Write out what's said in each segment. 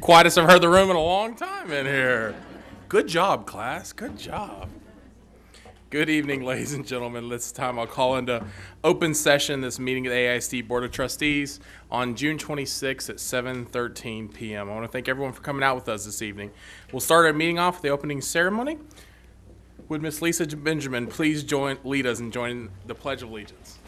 Quietest I've heard the room in a long time in here. Good job, class. Good job. Good evening, ladies and gentlemen. This time I'll call into open session this meeting of the AISD Board of Trustees on June 26th at 7:13 p.m. I want to thank everyone for coming out with us this evening. We'll start our meeting off with the opening ceremony. Would Miss Lisa Benjamin please lead us in joining the Pledge of Allegiance?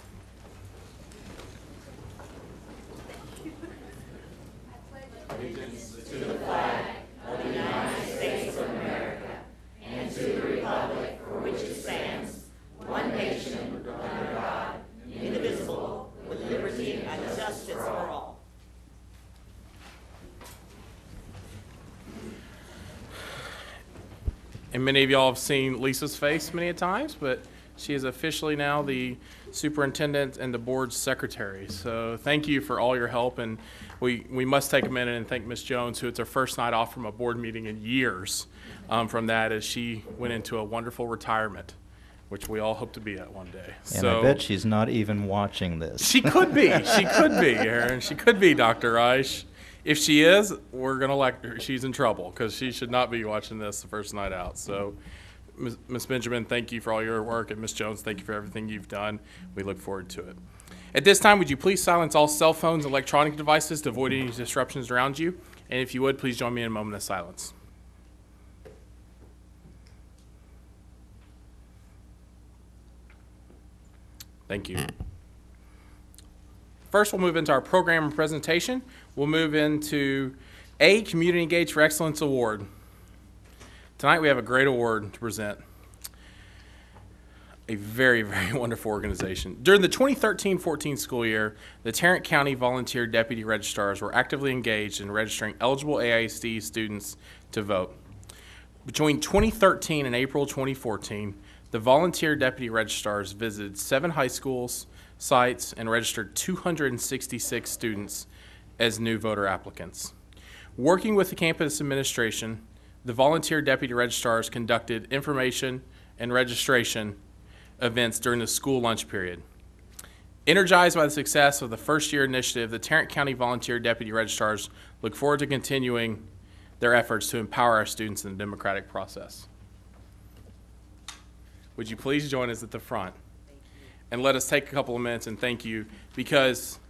Allegiance to the flag of the United States of America and to the republic for which it stands, one nation, under God, indivisible, with liberty and justice for all. And many of y'all have seen Lisa's face many a times, but she is officially now the superintendent and the board's secretary. So thank you for all your help, and we must take a minute and thank Ms. Jones, who it's her first night off from a board meeting in years from that, as she went into a wonderful retirement, which we all hope to be at one day. And I bet she's not even watching this. She could be. She could be, Aaron. She could be, Dr. Reich. If she is, we're going to elect her. She's in trouble because she should not be watching this the first night out. So, Ms. Benjamin, thank you for all your work, and Ms. Jones, thank you for everything you've done. We look forward to it. At this time, would you please silence all cell phones and electronic devices to avoid any disruptions around you? And if you would, please join me in a moment of silence. Thank you. First, we'll move into our program and presentation. We'll move into A, Community Engaged for Excellence Award. Tonight we have a great award to present. A very, very wonderful organization. During the 2013-14 school year, the Tarrant County Volunteer Deputy Registrars were actively engaged in registering eligible AISD students to vote. Between 2013 and April 2014, the Volunteer Deputy Registrars visited 7 high schools, sites, and registered 266 students as new voter applicants. Working with the campus administration, the Volunteer Deputy Registrars conducted information and registration events during the school lunch period. Energized by the success of the first-year initiative, the Tarrant County Volunteer Deputy Registrars look forward to continuing their efforts to empower our students in the democratic process. Would you please join us at the front? And let us take a couple of minutes and thank you, because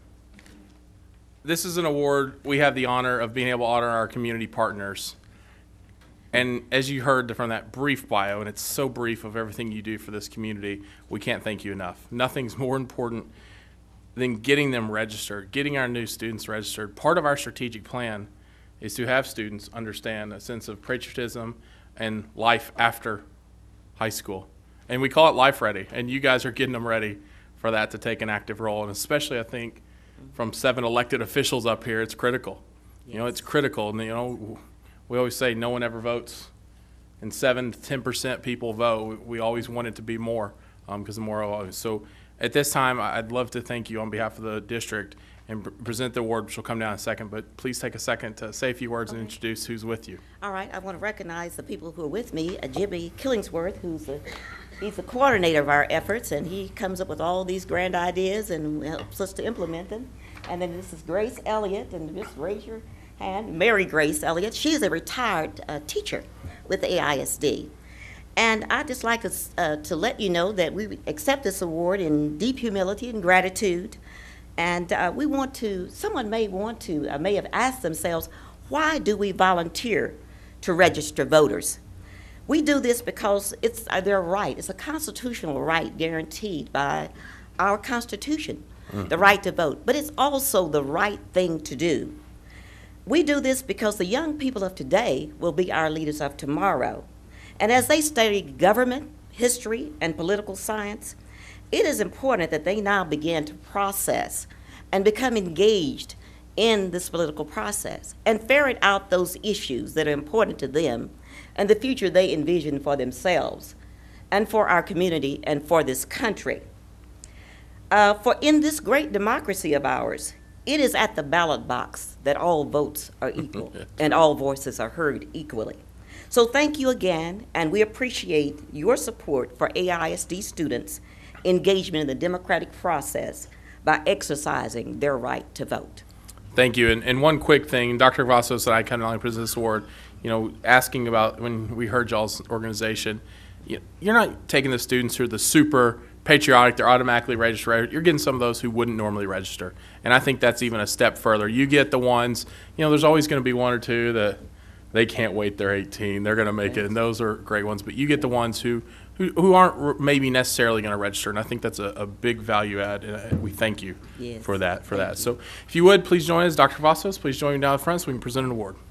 this is an award we have the honor of being able to honor our community partners. And as you heard from that brief bio, and it's so brief of everything you do for this community, we can't thank you enough. Nothing's more important than getting them registered, getting our new students registered. Part of our strategic plan is to have students understand a sense of patriotism and life after high school. And we call it Life Ready, and you guys are getting them ready for that to take an active role. And especially, I think, from 7 elected officials up here, it's critical. Yes. You know, it's critical. And, you know, we always say no one ever votes, and 7 to 10% people vote. We always want it to be more, because the more always. So at this time, I'd love to thank you on behalf of the district and present the award, which will come down in a second. But please take a second to say a few words and introduce who's with you. All right. I want to recognize the people who are with me. Jimmy Killingsworth, he's the coordinator of our efforts, and he comes up with all these grand ideas and helps us to implement them. And then this is Grace Elliott, and just raise your hand. Mary Grace Elliott. She's a retired teacher with the AISD. And I'd just like us to let you know that we accept this award in deep humility and gratitude. And we want to, someone may have asked themselves, why do we volunteer to register voters? We do this because it's their right. It's a constitutional right guaranteed by our Constitution, the right to vote. But it's also the right thing to do. We do this because the young people of today will be our leaders of tomorrow. And as they study government, history, and political science, it is important that they now begin to process and become engaged in this political process and ferret out those issues that are important to them and the future they envision for themselves and for our community and for this country. For in this great democracy of ours, it is at the ballot box that all votes are equal and all voices are heard equally. So thank you again, and we appreciate your support for AISD students' engagement in the democratic process by exercising their right to vote. Thank you. And one quick thing, Dr. Cavazos and I kind of only present this award, asking about when we heard y'all's organization, you're not taking the students who are the super patriotic, they're automatically registered. You're getting some of those who wouldn't normally register. And I think that's even a step further. You get the ones, there's always going to be one or two that they can't wait, they're 18, they're going to make it, and those are great ones. But you get the ones who aren't maybe necessarily going to register, and I think that's a big value add, and we thank you for that. So if you would, please join us. Dr. Cavazos, please join me down the front so we can present an award.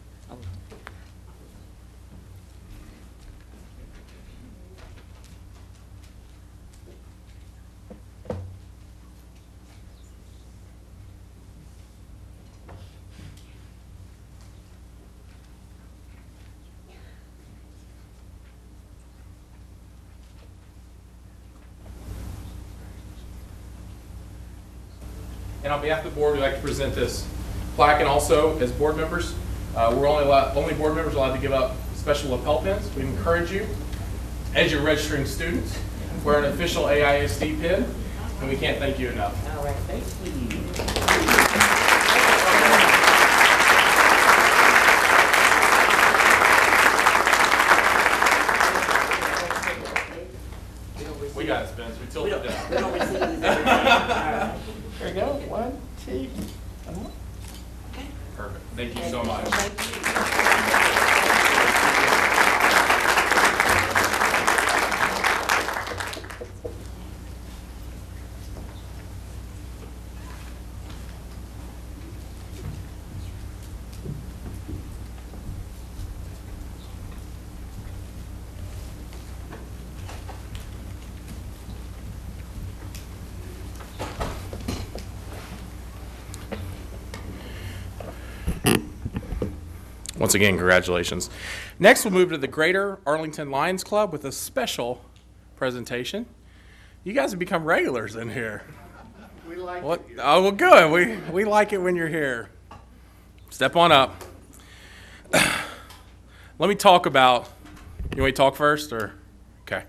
And on behalf of the board, we'd like to present this plaque, and also as board members, we're only board members allowed to give up special lapel pins. We encourage you, as you're registering students, wear an official AISD pin, and we can't thank you enough. All right, thank you. We got it, Spence. We tilted it down. We don't receive these every day. All right. There we go. 1, 2. Perfect. Thank you so much. Once again, congratulations. Next, we'll move to the Greater Arlington Lions Club with a special presentation. You guys have become regulars in here. We like What? Oh, well, good. We like it when you're here. Step on up. Let me talk about, you want me to talk first, or? Okay.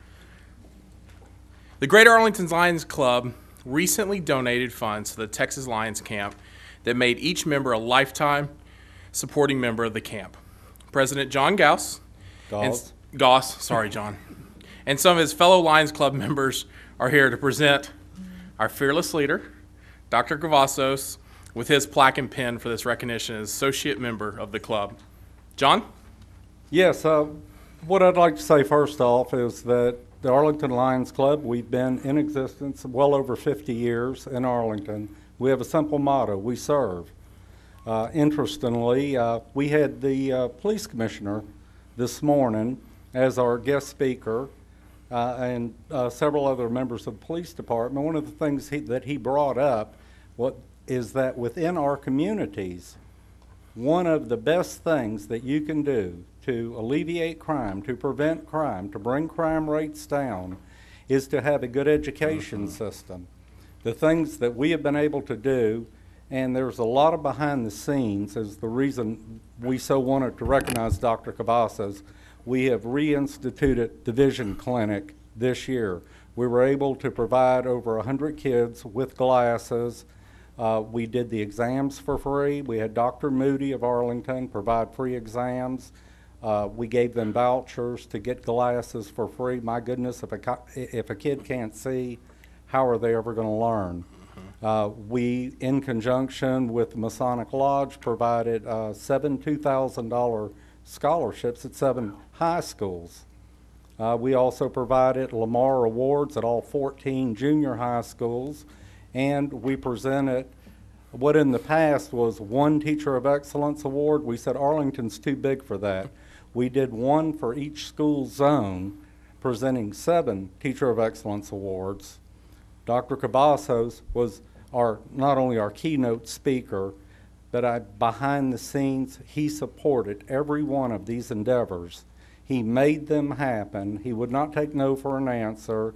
The Greater Arlington Lions Club recently donated funds to the Texas Lions Camp that made each member a lifetime supporting member of the camp. President John Gauss, sorry, John, and some of his fellow Lions Club members are here to present our fearless leader, Dr. Cavazos, with his plaque and pin for this recognition as associate member of the club. John? Yes, what I'd like to say first off is that the Arlington Lions Club, we've been in existence well over 50 years in Arlington. We have a simple motto: we serve. Interestingly, we had the police commissioner this morning as our guest speaker, and several other members of the police department. One of the things that he brought up is that within our communities, one of the best things that you can do to alleviate crime, to prevent crime, to bring crime rates down, is to have a good education system. The things that we have been able to do, and there's a lot of behind the scenes, is the reason we so wanted to recognize Dr. Cavazos. We have reinstituted the Vision Clinic this year. We were able to provide over 100 kids with glasses. We did the exams for free. We had Dr. Moody of Arlington provide free exams. We gave them vouchers to get glasses for free. My goodness, if a kid can't see, how are they ever going to learn? We, in conjunction with the Masonic Lodge, provided 7 $2,000 scholarships at 7 high schools. We also provided Lamar Awards at all 14 junior high schools, and we presented what in the past was one Teacher of Excellence Award. We said Arlington's too big for that. We did one for each school zone, presenting 7 Teacher of Excellence Awards. Dr. Cavazos was not only our keynote speaker, but behind the scenes, he supported every one of these endeavors. He made them happen. He would not take no for an answer.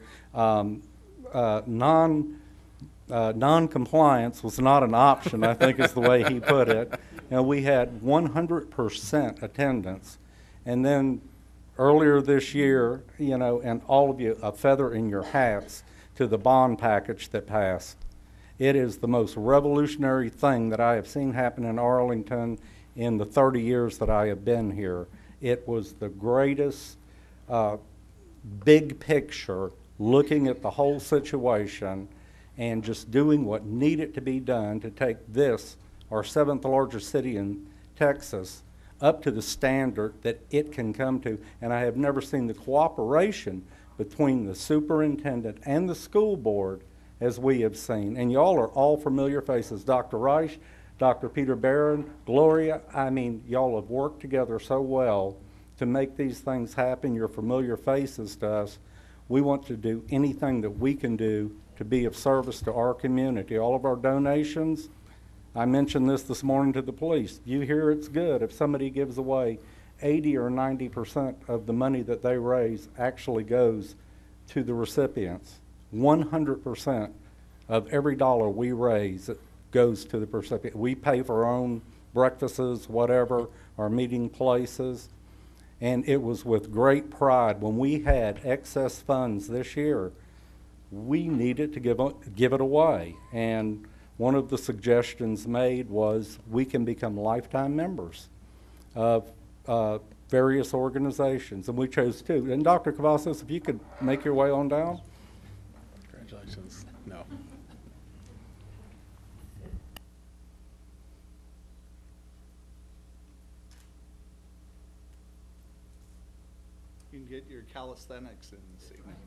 Non-compliance was not an option, I think is the way he put it. And we had 100% attendance. And then earlier this year, and all of you, a feather in your hats to the bond package that passed. It is the most revolutionary thing that I have seen happen in Arlington in the 30 years that I have been here. It was the greatest big picture, looking at the whole situation and just doing what needed to be done to take this, our 7th largest city in Texas, up to the standard that it can come to. And I have never seen the cooperation between the superintendent and the school board as we have seen. And y'all are all familiar faces. Dr. Reich, Dr. Peter Barron, Gloria, I mean, y'all have worked together so well to make these things happen. You're familiar faces to us. We want to do anything that we can do to be of service to our community. All of our donations, I mentioned this morning to the police. You hear it's good if somebody gives away 80 or 90% of the money that they raise actually goes to the recipients. 100% of every dollar we raise goes to the recipient. We pay for our own breakfasts, whatever, our meeting places. And it was with great pride when we had excess funds this year, we needed to give it away. And one of the suggestions made was we can become lifetime members of various organizations, and we chose two. And Dr. Cavazos, if you could make your way on down. Congratulations. No. You can get your calisthenics in this evening.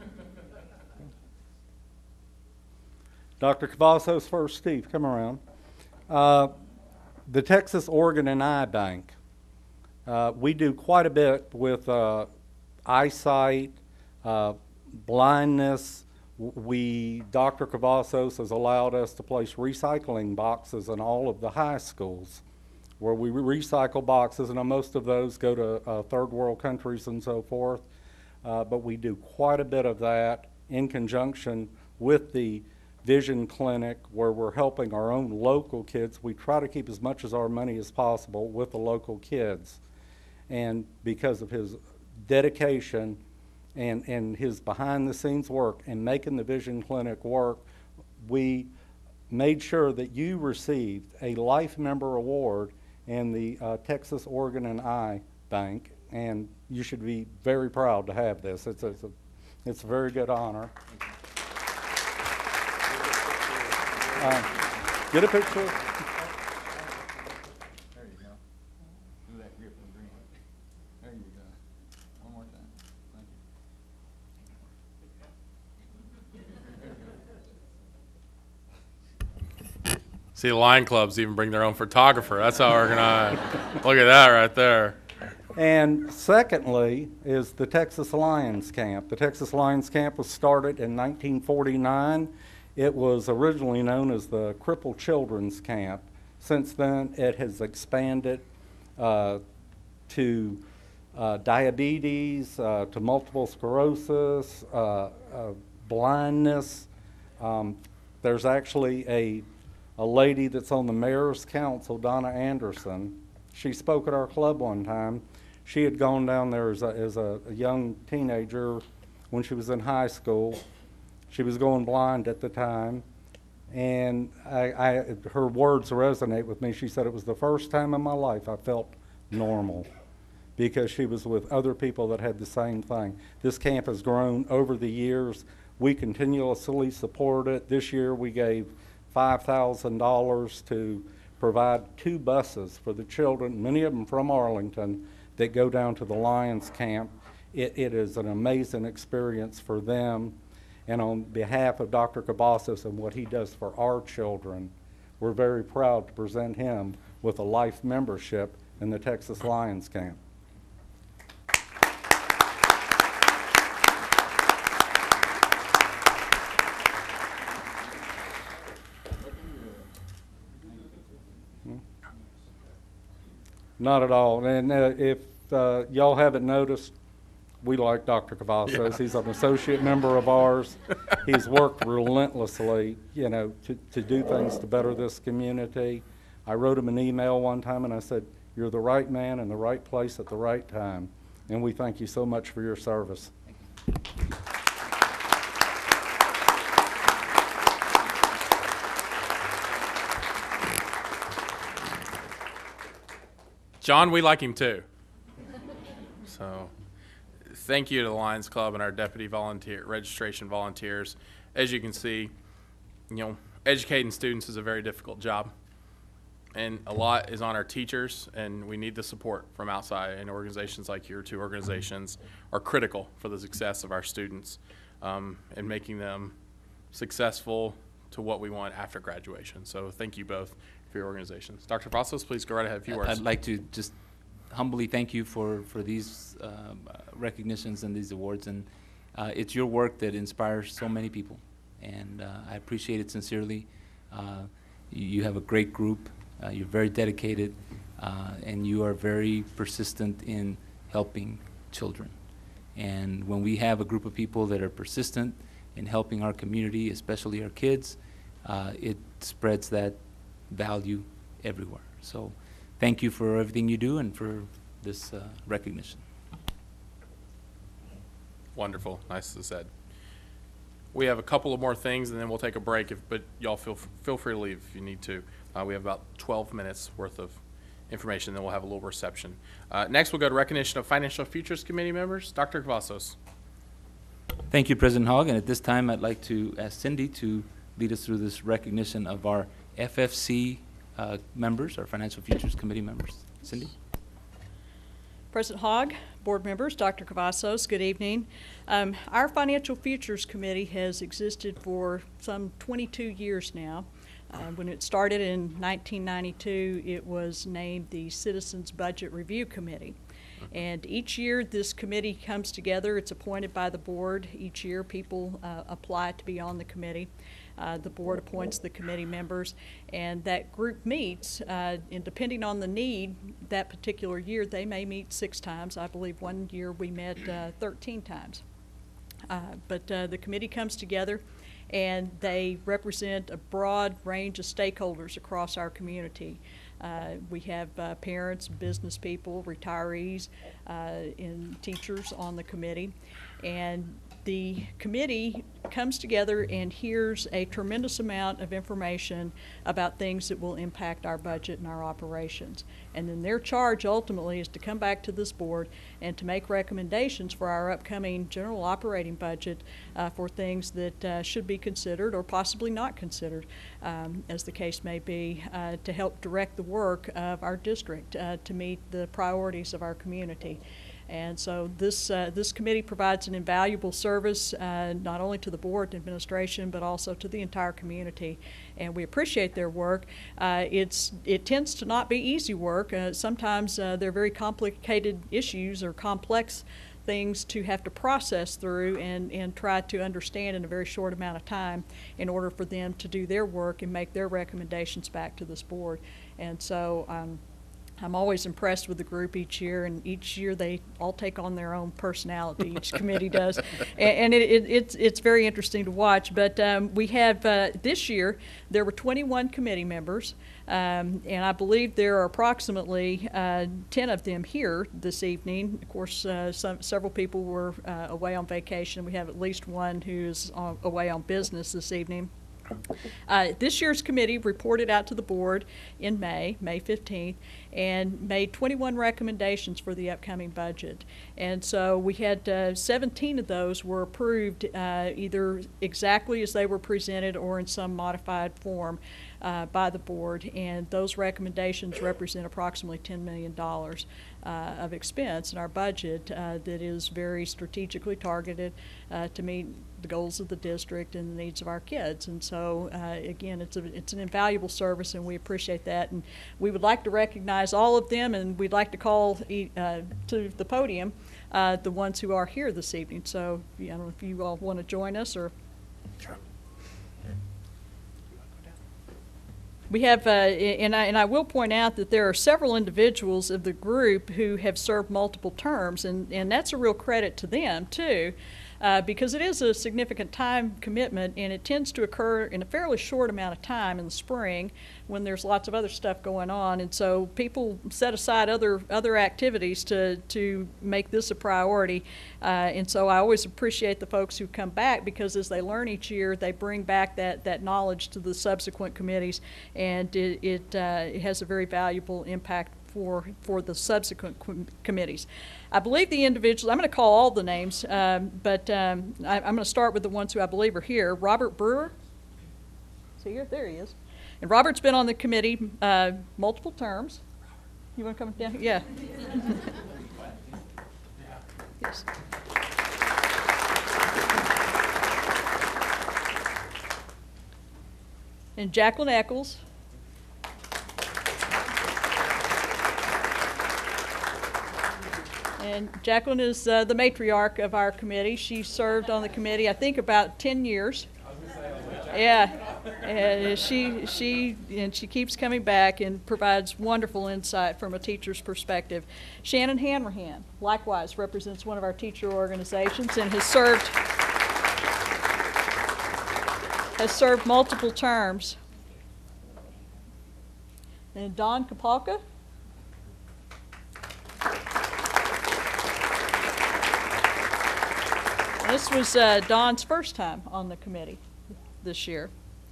Dr. Cavazos first. Steve, come around. The Texas Organ and Eye Bank. We do quite a bit with eyesight, blindness. Dr. Cavazos has allowed us to place recycling boxes in all of the high schools where we recycle boxes, and most of those go to third world countries and so forth. But we do quite a bit of that in conjunction with the vision clinic where we're helping our own local kids. We try to keep as much of our money as possible with the local kids. And because of his dedication and his behind-the-scenes work and making the vision clinic work, we made sure that you received a Life Member Award in the Texas Organ and Eye Bank, and you should be very proud to have this. It's a very good honor. Get a picture. There you go. Do that grip and green. There you go. One more time. Thank you. See, the Lion Clubs even bring their own photographer. That's how organized. Look at that right there. And secondly is the Texas Lions Camp. The Texas Lions Camp was started in 1949. It was originally known as the Crippled Children's Camp. Since then, it has expanded to diabetes, to multiple sclerosis, blindness. There's actually a lady that's on the mayor's council, Donna Anderson. She spoke at our club one time. She had gone down there as a young teenager when she was in high school. She was going blind at the time, and her words resonate with me. She said it was the first time in my life I felt normal because she was with other people that had the same thing. This camp has grown over the years. We continuously support it. This year we gave $5,000 to provide 2 buses for the children, many of them from Arlington, that go down to the Lions Camp. It is an amazing experience for them. And on behalf of Dr. Cavazos and what he does for our children, we're very proud to present him with a life membership in the Texas Lions Camp. Not at all. And if y'all haven't noticed, we like Dr. Cavazos. Yeah. He's an associate member of ours. He's worked relentlessly, you know, to do things to better this community. I wrote him an email one time and I said, "You're the right man in the right place at the right time." And we thank you so much for your service. John, we like him too. So thank you to the Lions Club and our deputy registration volunteers. As you can see, educating students is a very difficult job. And a lot is on our teachers, and we need the support from outside, and organizations like your two organizations are critical for the success of our students and making them successful to what we want after graduation. So thank you both for your organizations. Dr. Vassos, please go right ahead, a few words. I'd like to just humbly thank you for these recognitions and these awards, and it's your work that inspires so many people, and I appreciate it sincerely. You have a great group. You're very dedicated, and you are very persistent in helping children. And when we have a group of people that are persistent in helping our community, especially our kids, it spreads that value everywhere. So thank you for everything you do and for this recognition. Wonderful. Nicely said. We have a couple of more things, and then we'll take a break, but y'all feel free to leave if you need to. We have about 12 minutes worth of information, then we'll have a little reception. Next, we'll go to recognition of Financial Futures Committee members. Dr. Cavazos. Thank you, President Hogg, and at this time I'd like to ask Cindy to lead us through this recognition of our FFC members, our Financial Futures Committee members. Cindy? President Hogg, board members, Dr. Cavazos, good evening. Our Financial Futures Committee has existed for some 22 years now. When it started in 1992, it was named the Citizens Budget Review Committee. And each year this committee comes together. It's appointed by the board. Each year people apply to be on the committee. The board appoints the committee members, and that group meets, and depending on the need that particular year, they may meet 6 times. I believe one year we met 13 times. But the committee comes together, and they represent a broad range of stakeholders across our community. We have parents, business people, retirees, and teachers on the committee. And the committee comes together and hears a tremendous amount of information about things that will impact our budget and our operations. And then their charge ultimately is to come back to this board and to make recommendations for our upcoming general operating budget for things that should be considered or possibly not considered, as the case may be, to help direct the work of our district to meet the priorities of our community. And so this committee provides an invaluable service not only to the board and administration, but also to the entire community. And we appreciate their work. It tends to not be easy work. Sometimes they're very complicated issues or complex things to have to process through and try to understand in a very short amount of time in order for them to do their work and make their recommendations back to this board. And so I'm always impressed with the group each year, and each year they all take on their own personality, each committee does, and it's very interesting to watch. But we have, this year, there were 21 committee members, and I believe there are approximately 10 of them here this evening. Of course, several people were away on vacation. We have at least one who's away on business this evening. This year's committee reported out to the board in May 15th, and made 21 recommendations for the upcoming budget. And so we had 17 of those were approved either exactly as they were presented or in some modified form by the board, and those recommendations represent approximately $10 million of expense in our budget that is very strategically targeted to meet the goals of the district and the needs of our kids. And so again, it's an invaluable service, and we appreciate that. And we would like to recognize all of them, and we'd like to call to the podium the ones who are here this evening. So I don't know if you all want to join us, or Sure. we have, and I will point out that there are several individuals of the group who have served multiple terms, and that's a real credit to them too, because it is a significant time commitment, and it tends to occur in a fairly short amount of time in the spring when there's lots of other stuff going on, and so people set aside other activities to make this a priority, and so I always appreciate the folks who come back, because as they learn each year, they bring back that knowledge to the subsequent committees, and it has a very valuable impact for the subsequent committees. I believe the individuals, I'm going to call all the names, but I'm going to start with the ones who I believe are here. Robert Brewer. Is he here? There he is. And Robert's been on the committee multiple terms. You want to come down here? Yeah. Yes. And Jacqueline Eccles. And Jacqueline is the matriarch of our committee. She served on the committee, I think, about 10 years. Yeah, and she keeps coming back and provides wonderful insight from a teacher's perspective. Shannon Hanrahan, likewise, represents one of our teacher organizations and has served multiple terms. And Don Kapalka. This was Don's first time on the committee this year.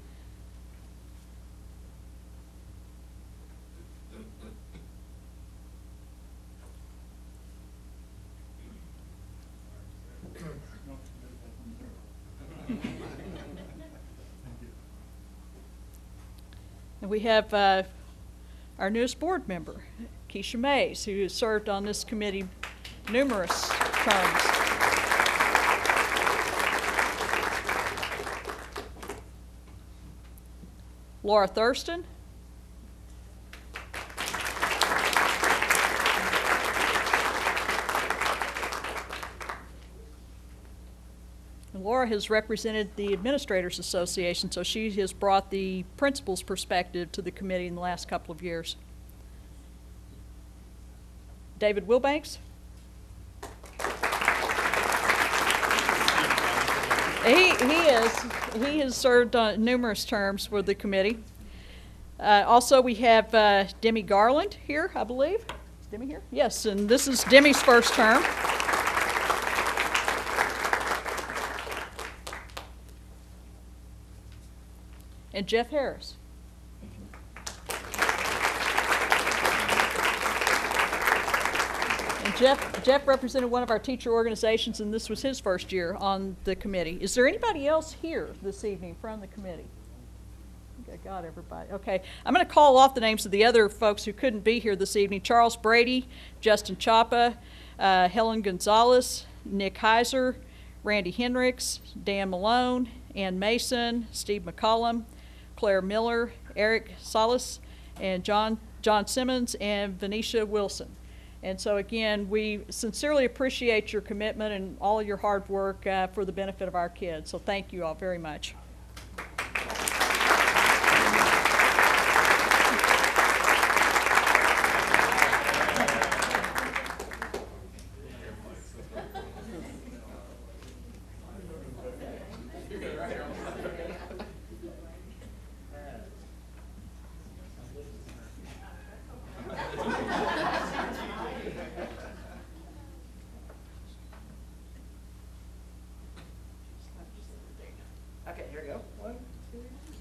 And we have our newest board member, Keisha Mays, who has served on this committee numerous terms. Laura Thurston. And Laura has represented the Administrators Association, so she has brought the principal's perspective to the committee in the last couple of years. David Wilbanks. He has served on numerous terms for the committee. Also, we have Demi Garland here, I believe. Is Demi here? Yes, and this is Demi's first term. And Jeff Harris. Jeff represented one of our teacher organizations, and this was his first year on the committee. Is there anybody else here this evening from the committee? I think I got everybody. Okay, I'm going to call off the names of the other folks who couldn't be here this evening. Charles Brady, Justin Chapa, Helen Gonzalez, Nick Heiser, Randy Hendricks, Dan Malone, Ann Mason, Steve McCollum, Claire Miller, Eric Salas, and John Simmons, and Venetia Wilson. And so again, we sincerely appreciate your commitment and all of your hard work for the benefit of our kids. So thank you all very much. Okay, here we go. 1, 2,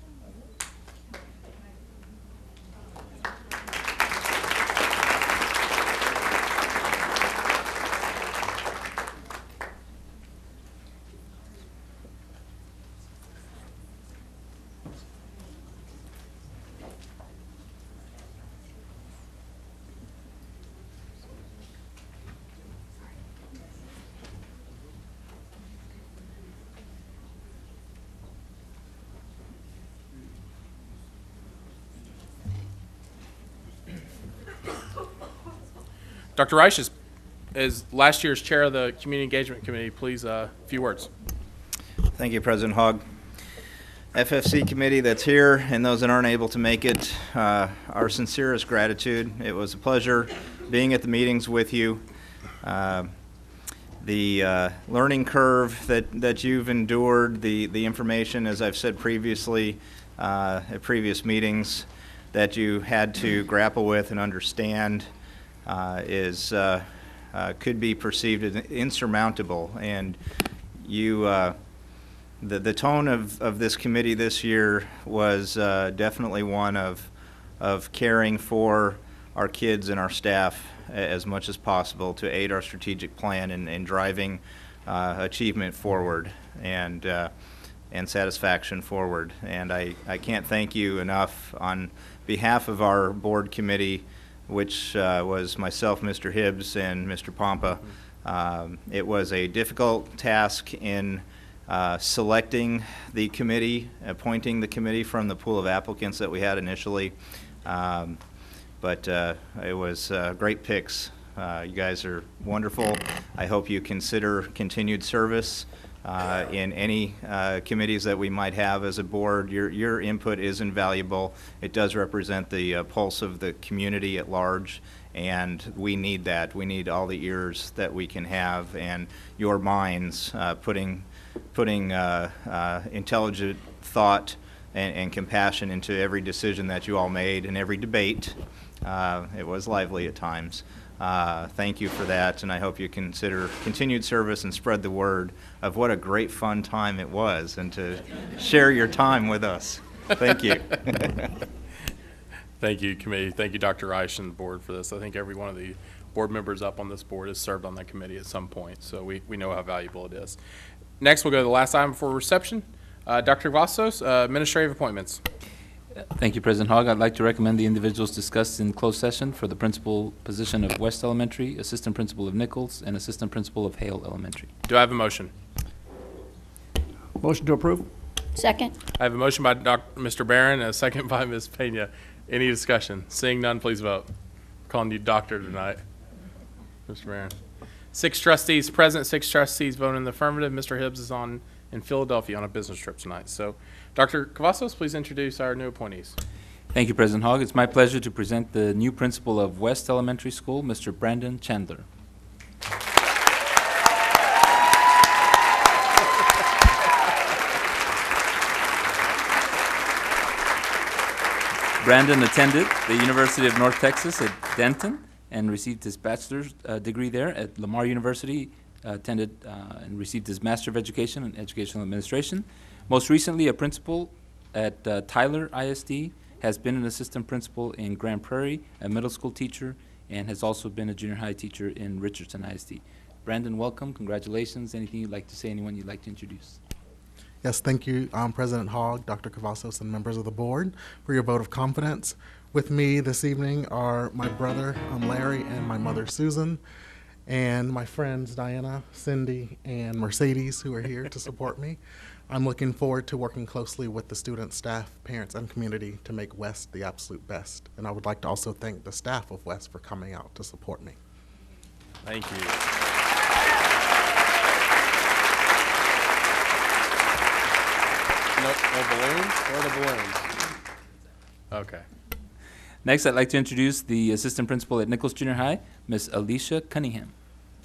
Dr. Reich is last year's chair of the Community Engagement Committee. Please, a few words. Thank you, President Hogg. FFC committee that's here and those that aren't able to make it, our sincerest gratitude. It was a pleasure being at the meetings with you. The learning curve that you've endured, the information, as I've said previously at previous meetings, that you had to grapple with and understand could be perceived as insurmountable. And you, the tone of this committee this year was definitely one of caring for our kids and our staff as much as possible to aid our strategic plan in driving achievement forward and satisfaction forward. And I can't thank you enough on behalf of our board committee, which was myself, Mr. Hibbs, and Mr. Pompa. It was a difficult task in selecting the committee, appointing the committee from the pool of applicants that we had initially. But it was great picks. You guys are wonderful. I hope you consider continued service in any committees that we might have as a board. Your input is invaluable. It does represent the pulse of the community at large, and we need that. We need all the ears that we can have, and your minds putting intelligent thought and compassion into every decision that you all made and every debate. It was lively at times. Thank you for that, and I hope you consider continued service and spread the word of what a great fun time it was, and to share your time with us. Thank you. Thank you, committee. Thank you, Dr. Reich and the board for this. I think every one of the board members up on this board has served on that committee at some point, so we know how valuable it is. Next, we'll go to the last item for reception. Dr. Cavazos, administrative appointments. Thank you, President Hogg. I'd like to recommend the individuals discussed in closed session for the principal position of West Elementary, assistant principal of Nichols, and assistant principal of Hale Elementary. Do I have a motion? Motion to approve. Second. I have a motion by Mr. Barron and a second by Ms. Pena. Any discussion? Seeing none, please vote. Calling you doctor tonight, Mr. Barron. 6 trustees present, 6 trustees voting in the affirmative. Mr. Hibbs is in Philadelphia on a business trip tonight. So, Dr. Cavazos, please introduce our new appointees. Thank you, President Hogg. It's my pleasure to present the new principal of West Elementary School, Mr. Brandon Chandler. Brandon attended the University of North Texas at Denton and received his bachelor's degree there. At Lamar University, attended and received his Master of Education in Educational Administration. Most recently, a principal at Tyler ISD, has been an assistant principal in Grand Prairie, a middle school teacher, and has also been a junior high teacher in Richardson ISD. Brandon, welcome. Congratulations. Anything you'd like to say? Anyone you'd like to introduce? Yes, thank you, President Hogg, Dr. Cavazos, and members of the board for your vote of confidence. With me this evening are my brother, Larry, and my mother, Susan, and my friends, Diana, Cindy, and Mercedes, who are here to support me. I'm looking forward to working closely with the students, staff, parents, and community to make West the absolute best. And I would like to also thank the staff of West for coming out to support me. Thank you. No balloons? Where are the balloons? Okay. Next, I'd like to introduce the assistant principal at Nichols Junior High, Miss Alicia Cunningham.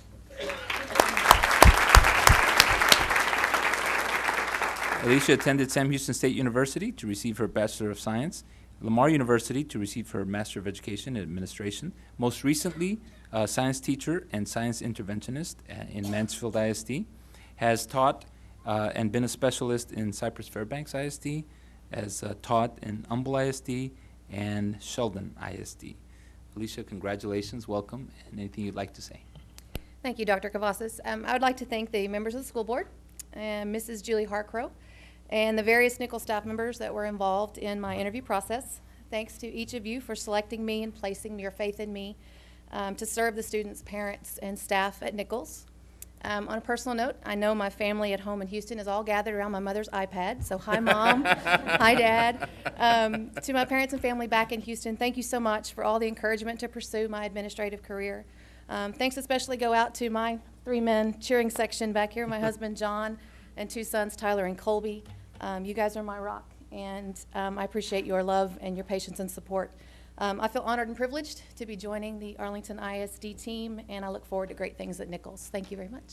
Alicia attended Sam Houston State University to receive her Bachelor of Science, Lamar University to receive her Master of Education in Administration, most recently a science teacher and science interventionist in Mansfield ISD, has taught and been a specialist in Cypress Fairbanks ISD, has taught in Humble ISD and Sheldon ISD. Alicia, congratulations, welcome, and anything you'd like to say? Thank you, Dr. Cavazos. I would like to thank the members of the school board, Mrs. Julie Harcrow, and the various Nichols staff members that were involved in my interview process. Thanks to each of you for selecting me and placing your faith in me to serve the students, parents, and staff at Nichols. On a personal note, I know my family at home in Houston is all gathered around my mother's iPad, so hi, Mom. Hi, Dad. To my parents and family back in Houston, thank you so much for all the encouragement to pursue my administrative career. Thanks especially go out to my 3-men cheering section back here, my husband, John, and 2 sons, Tyler and Colby. You guys are my rock, and I appreciate your love and your patience and support. I feel honored and privileged to be joining the Arlington ISD team, and I look forward to great things at Nichols. Thank you very much.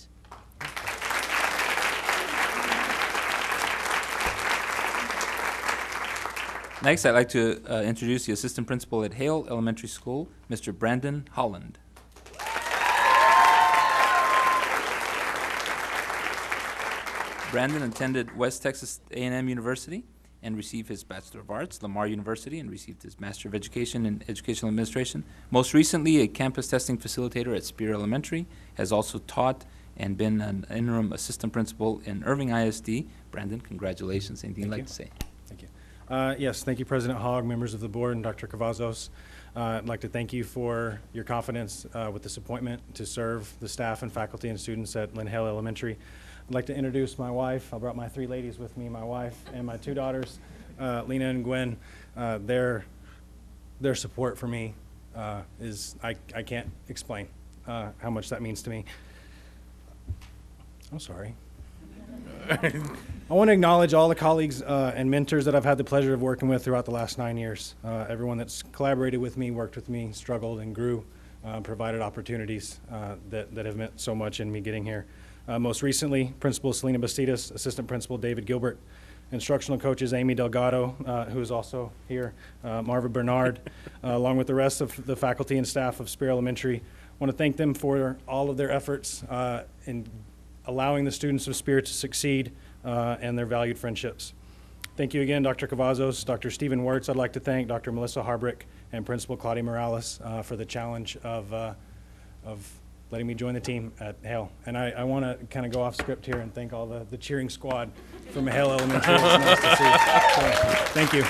Next, I'd like to introduce the assistant principal at Hale Elementary School, Mr. Brandon Holland. Brandon attended West Texas A&M University and received his Bachelor of Arts, Lamar University, and received his Master of Education in Educational Administration. Most recently, a campus testing facilitator at Spear Elementary, has also taught and been an interim assistant principal in Irving ISD. Brandon, congratulations. Anything you'd like to say? Thank you. Yes, thank you, President Hogg, members of the board, and Dr. Cavazos. I'd like to thank you for your confidence with this appointment to serve the staff and faculty and students at Hale Elementary. I'd like to introduce my wife. I brought my 3 ladies with me, my wife and my 2 daughters, Lena and Gwen. Their support for me is, I can't explain how much that means to me. I'm sorry. I want to acknowledge all the colleagues and mentors that I've had the pleasure of working with throughout the last 9 years. Everyone that's collaborated with me, worked with me, struggled and grew, provided opportunities that have meant so much in me getting here. Most recently, Principal Selena Bastidas, Assistant Principal David Gilbert, instructional coaches Amy Delgado, who is also here, Marva Bernard, along with the rest of the faculty and staff of Spear Elementary. I want to thank them for all of their efforts in allowing the students of Spear to succeed and their valued friendships. Thank you again, Dr. Cavazos, Dr. Stephen Wirtz. I'd like to thank Dr. Melissa Harbrick and Principal Claudia Morales for the challenge of letting me join the team at Hale. And I want to kind of go off script here and thank all the cheering squad from Hale Elementary. It's nice to see. So, thank you.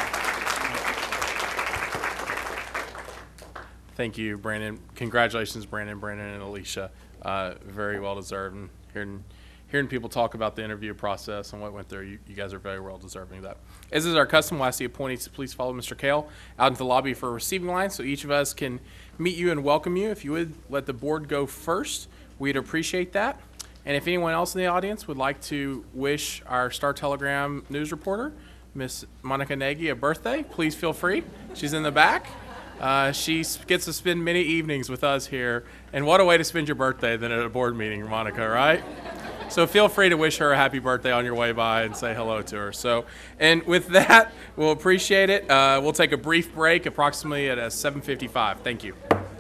Thank you, Brandon. Congratulations, Brandon, and Alicia. Very well deserved. And hearing people talk about the interview process and what went through, you guys are very well deserving of that. As is our custom, we'll ask the appointees to please follow Mr. Kale out into the lobby for a receiving line so each of us can meet you and welcome you. If you would let the board go first, we'd appreciate that. And if anyone else in the audience would like to wish our Star Telegram news reporter, Miss Monica Nagy, a birthday, please feel free. She's in the back. She gets to spend many evenings with us here. And what a way to spend your birthday than at a board meeting, Monica, right? So feel free to wish her a happy birthday on your way by and say hello to her. So, and with that, we'll appreciate it. We'll take a brief break approximately at 7:55. Thank you.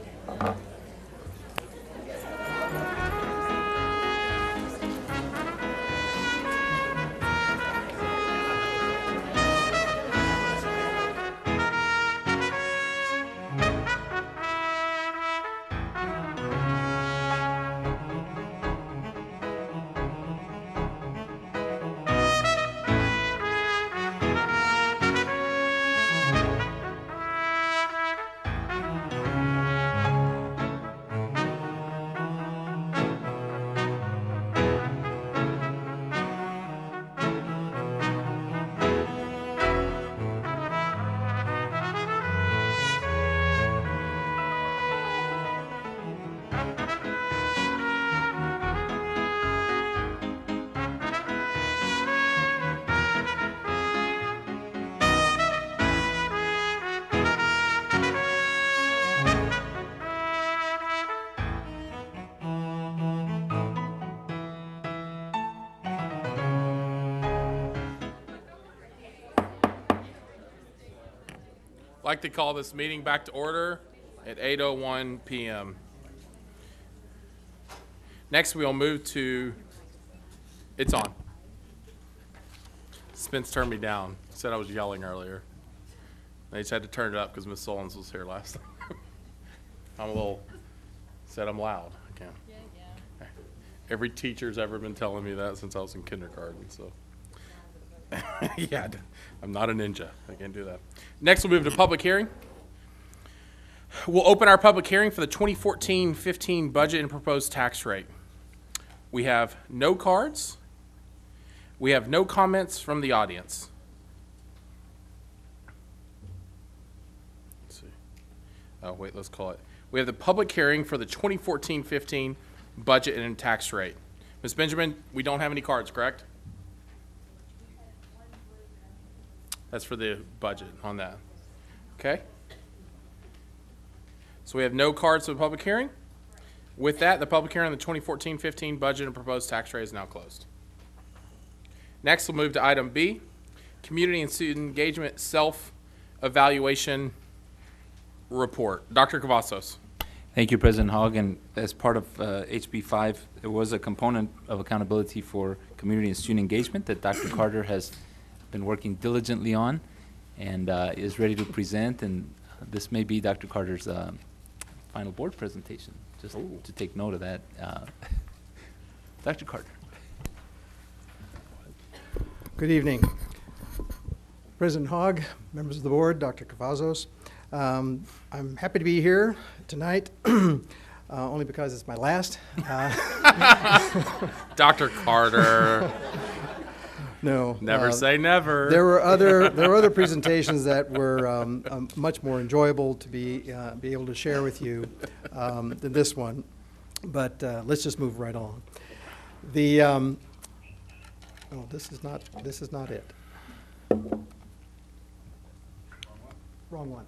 I'd like to call this meeting back to order at 8:01 p.m. Next, we'll move to, it's on. Spence turned me down. He said I was yelling earlier. I just had to turn it up because Miss Solons was here last time. Said I'm loud. I can't. Yeah. Every teacher's ever been telling me that since I was in kindergarten, so. Yeah, I'm not a ninja. I can't do that. Next, we'll move to public hearing. We'll open our public hearing for the 2014-15 budget and proposed tax rate. We have no cards. We have no comments from the audience. Let's see. Oh, wait, let's call it. We have the public hearing for the 2014-15 budget and tax rate. Ms. Benjamin, we don't have any cards, correct? That's for the budget on that. Okay? So we have no cards for the public hearing. With that, the public hearing on the 2014-15 budget and proposed tax rate is now closed. Next, we'll move to item B, community and student engagement self-evaluation report. Dr. Cavazos. Thank you, President Hogg. And as part of HB 5, there was a component of accountability for community and student engagement that Dr. Carter has been working diligently on and is ready to present. And this may be Dr. Carter's final board presentation, just to take note of that. Dr. Carter. Good evening. President Hogg, members of the board, Dr. Cavazos. I'm happy to be here tonight, only because it's my last. Dr. Carter. No. Never say never. There were other presentations that were much more enjoyable to be able to share with you than this one. But let's just move right on. The oh, this is not it. Wrong one.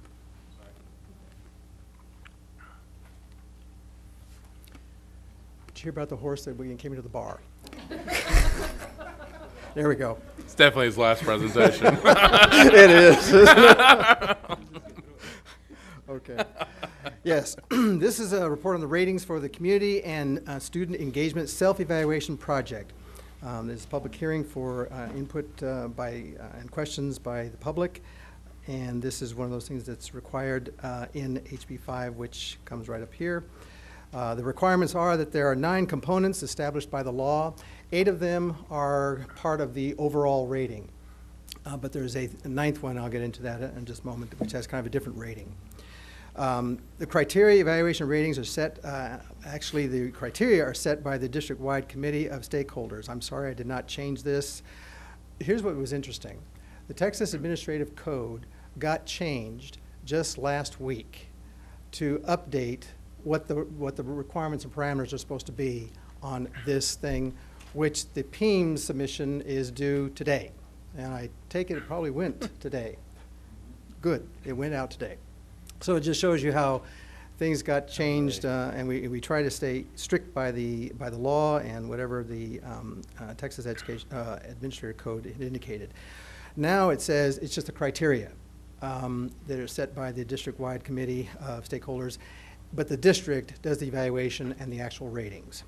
Did you hear about the horse that we came into the bar? There we go. It's definitely his last presentation. It is, isn't it? Okay. Yes, this is a report on the ratings for the Community and Student Engagement Self-Evaluation Project. This is a public hearing for input and questions by the public, and this is one of those things that's required in HB 5, which comes right up here. The requirements are that there are 9 components established by the law. 8 of them are part of the overall rating, but there's a 9th one, I'll get into that in just a moment, which has kind of a different rating. The criteria evaluation ratings are set, actually the criteria are set by the district-wide committee of stakeholders. I'm sorry I did not change this. Here's what was interesting. The Texas Administrative Code got changed just last week to update what the requirements and parameters are supposed to be on this thing, which the PEAM submission is due today. And I take it probably went today. Good, it went out today. So it just shows you how things got changed, and we try to stay strict by the law and whatever the Texas Administrative Code had indicated. Now it says it's just the criteria that are set by the district-wide committee of stakeholders, but the district does the evaluation and the actual ratings.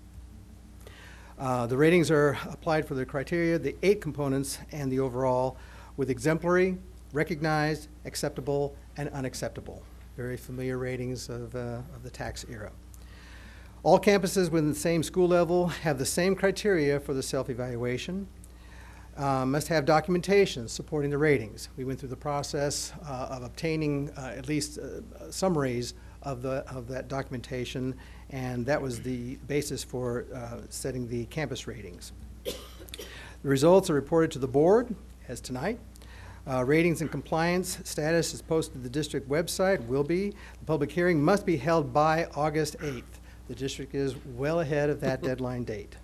The ratings are applied for the criteria, the 8 components, and the overall, with exemplary, recognized, acceptable, and unacceptable. Very familiar ratings of the tax era. All campuses within the same school level have the same criteria for the self-evaluation. Must have documentation supporting the ratings. We went through the process of obtaining at least summaries of that documentation, and that was the basis for setting the campus ratings. The results are reported to the board, as tonight. Ratings and compliance status is posted to the district website, will be. The public hearing must be held by August 8th. The district is well ahead of that deadline date.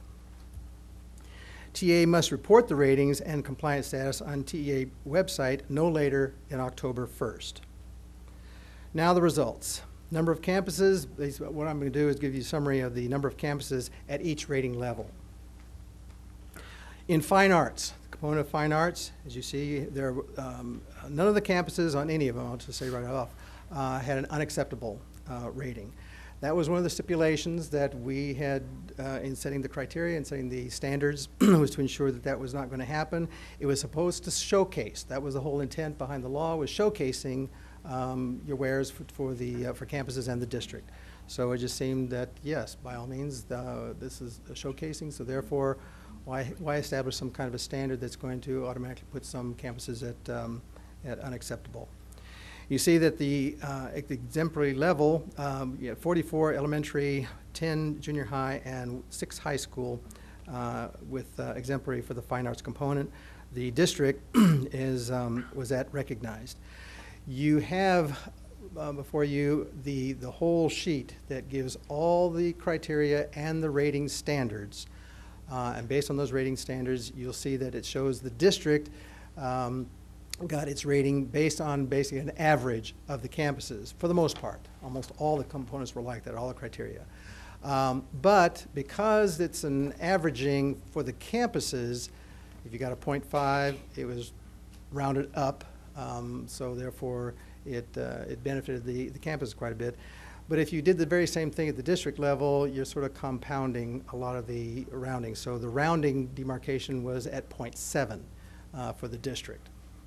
TA must report the ratings and compliance status on TA website no later than October 1st. Now the results. Number of campuses, what I'm going to do is give you a summary of the number of campuses at each rating level. In fine arts, the component of fine arts, as you see, there none of the campuses on any of them, I'll just say right off, had an unacceptable rating. That was one of the stipulations that we had in setting the criteria and setting the standards was to ensure that that was not going to happen. It was supposed to showcase, that was the whole intent behind the law, was showcasing your wares for campuses and the district. So it just seemed that, yes, by all means, this is a showcasing, so therefore, why establish some kind of a standard that's going to automatically put some campuses at unacceptable? You see that at the exemplary level, you have 44 elementary, 10 junior high, and 6 high school with exemplary for the fine arts component. The district was at recognized. You have before you the whole sheet that gives all the criteria and the rating standards. And based on those rating standards, you'll see that it shows the district got its rating based on basically an average of the campuses, for the most part. Almost all the components were like that, all the criteria. But because it's an averaging for the campuses, if you got a 0.5, it was rounded up, so therefore it benefited the campus quite a bit. But if you did the very same thing at the district level, you're sort of compounding a lot of the rounding. So the rounding demarcation was at 0.7. for the district.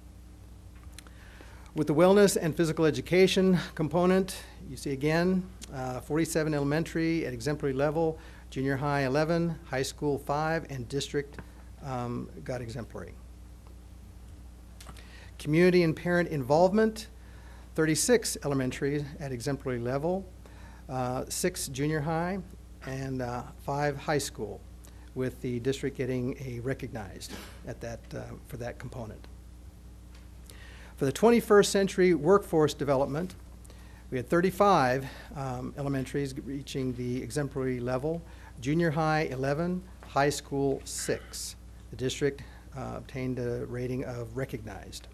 With the wellness and physical education component, you see again, 47 elementary at exemplary level, junior high 11, high school 5, and district got exemplary. Community and parent involvement, 36 elementary at exemplary level, 6 junior high, and 5 high school, with the district getting a recognized at that, for that component. For the 21st century workforce development, we had 35 elementaries reaching the exemplary level, junior high 11, high school 6. The district obtained a rating of recognized.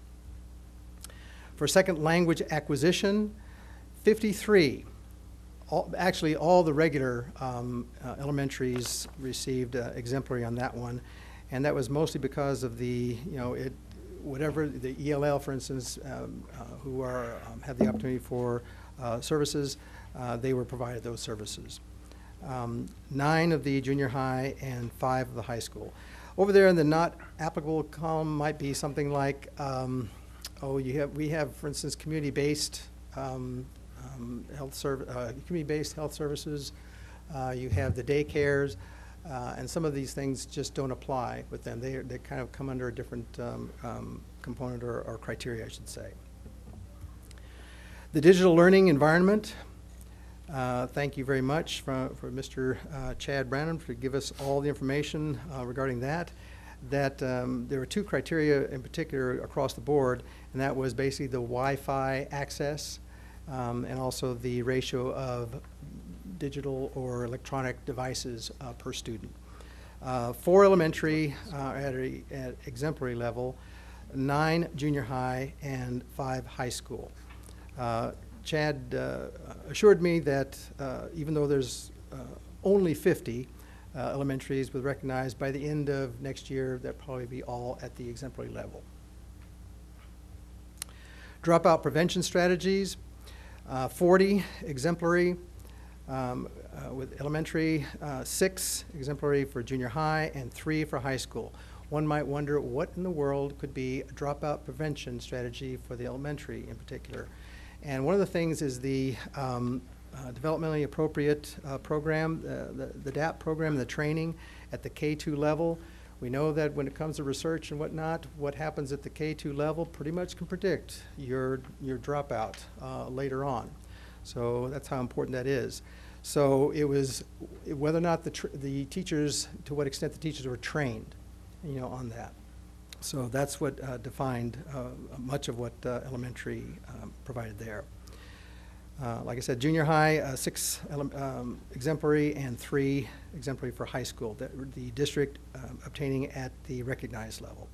For second language acquisition, 53. Actually, all the regular elementaries received exemplary on that one, and that was mostly because of the, whatever the ELL, for instance, who have the opportunity for services, they were provided those services. 9 of the junior high and 5 of the high school. Over there in the not applicable column might be something like, we have, for instance, community-based health services. You have the daycares, and some of these things just don't apply with them. They kind of come under a different component or criteria, I should say. The digital learning environment. Thank you very much for Mr. Chad Brannon for give us all the information regarding that. There were 2 criteria in particular across the board, and that was basically the Wi-Fi access and also the ratio of digital or electronic devices per student. 4 elementary at exemplary level, 9 junior high, and 5 high school. Chad assured me that even though there's only 50 elementaries with recognized, by the end of next year, they'll probably be all at the exemplary level. Dropout prevention strategies, 40 exemplary with elementary, 6 exemplary for junior high, and 3 for high school. One might wonder what in the world could be a dropout prevention strategy for the elementary in particular. And one of the things is the developmentally appropriate program, the DAP program, the training at the K2 level. We know that when it comes to research and whatnot, what happens at the K2 level pretty much can predict your dropout later on. So that's how important that is. So it was whether or not the teachers, to what extent the teachers were trained, on that. So that's what defined much of what elementary provided there. Like I said, junior high, 6 exemplary and 3 exemplary for high school, the district obtaining at the recognized level.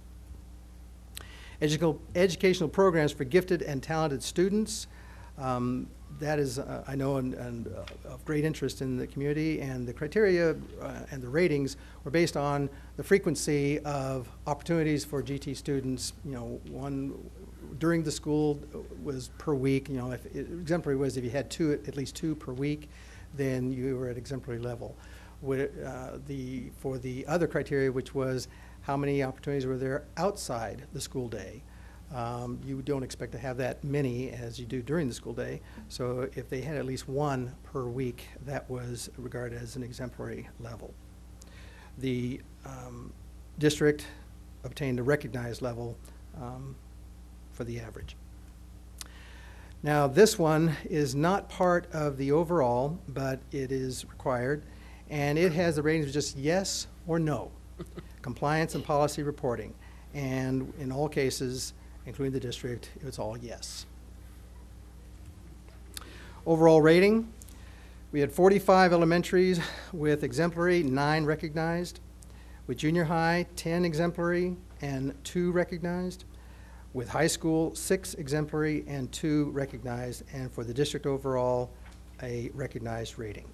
Educational programs for gifted and talented students. That is, I know, of great interest in the community, and the criteria and the ratings were based on the frequency of opportunities for GT students. One during the school was per week. If exemplary was if you had at least two per week, then you were at exemplary level. For the other criteria, which was how many opportunities were there outside the school day. You don't expect to have that many as you do during the school day. So if they had at least 1 per week, that was regarded as an exemplary level. The district obtained a recognized level for the average. Now this one is not part of the overall, but it is required, and it has the ratings of just yes or no. Compliance and policy reporting. And in all cases, including the district, it was all yes. Overall rating, we had 45 elementaries with exemplary, 9 recognized. With junior high, 10 exemplary and 2 recognized. With high school, 6 exemplary and 2 recognized. And for the district overall, a recognized rating.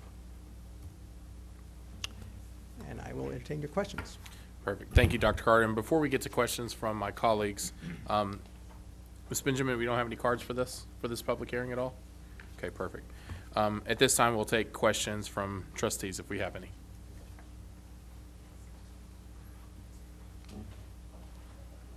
And I will entertain your questions. Perfect. Thank you, Dr. Carter. And before we get to questions from my colleagues, Ms. Benjamin, we don't have any cards for this public hearing at all? Okay, perfect. At this time, we'll take questions from trustees if we have any.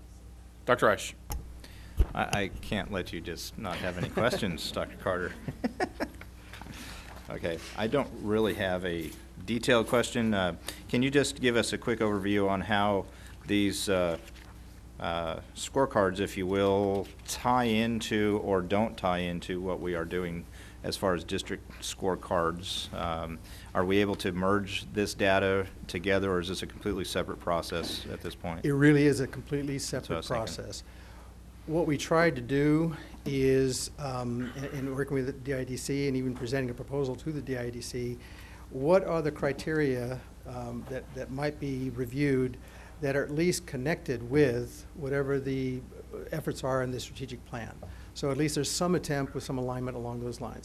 Dr. Reich. I can't let you just not have any questions, Dr. Carter. Okay, I don't really have a detailed question. Can you just give us a quick overview on how these scorecards, if you will, tie into or don't tie into what we are doing as far as district scorecards? Are we able to merge this data together, or is this a completely separate process at this point? It really is a completely what I separate was thinking. process. What we tried to do is, in working with the DIDC and even presenting a proposal to the DIDC, what are the criteria that might be reviewed that are at least connected with whatever the efforts are in the strategic plan? So at least there's some attempt with some alignment along those lines.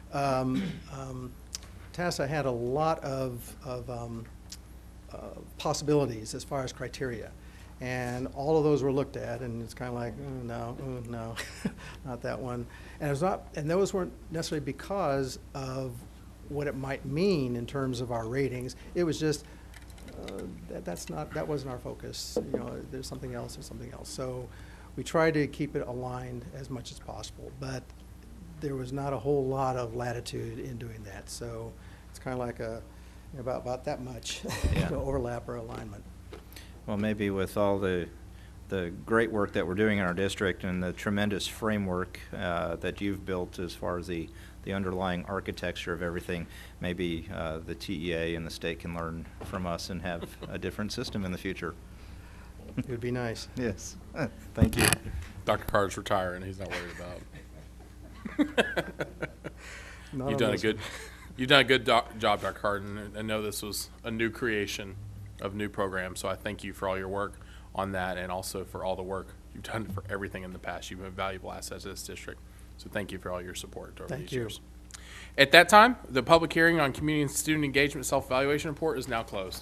Tessa had a lot of possibilities as far as criteria. And all of those were looked at, and it's kind of like, no, not that one. And those weren't necessarily because of what it might mean in terms of our ratings. It was just that wasn't our focus. You know, there's something else or something else. So we tried to keep it aligned as much as possible, but there was not a whole lot of latitude in doing that. So it's kind of like about that much overlap or alignment. Well, maybe with all the great work that we're doing in our district and the tremendous framework that you've built as far as the underlying architecture of everything, maybe the TEA and the state can learn from us and have a different system in the future. It would be nice. Yes. Thank you. Dr. Carter's retiring. He's not worried about. You've done a good job, Dr. Carter, and I know this was a new creation of new programs, so I thank you for all your work on that and also for all the work you've done for everything in the past. You've been a valuable asset to this district, so thank you for all your support over these years. At that time, the public hearing on community and student engagement self-evaluation report is now closed.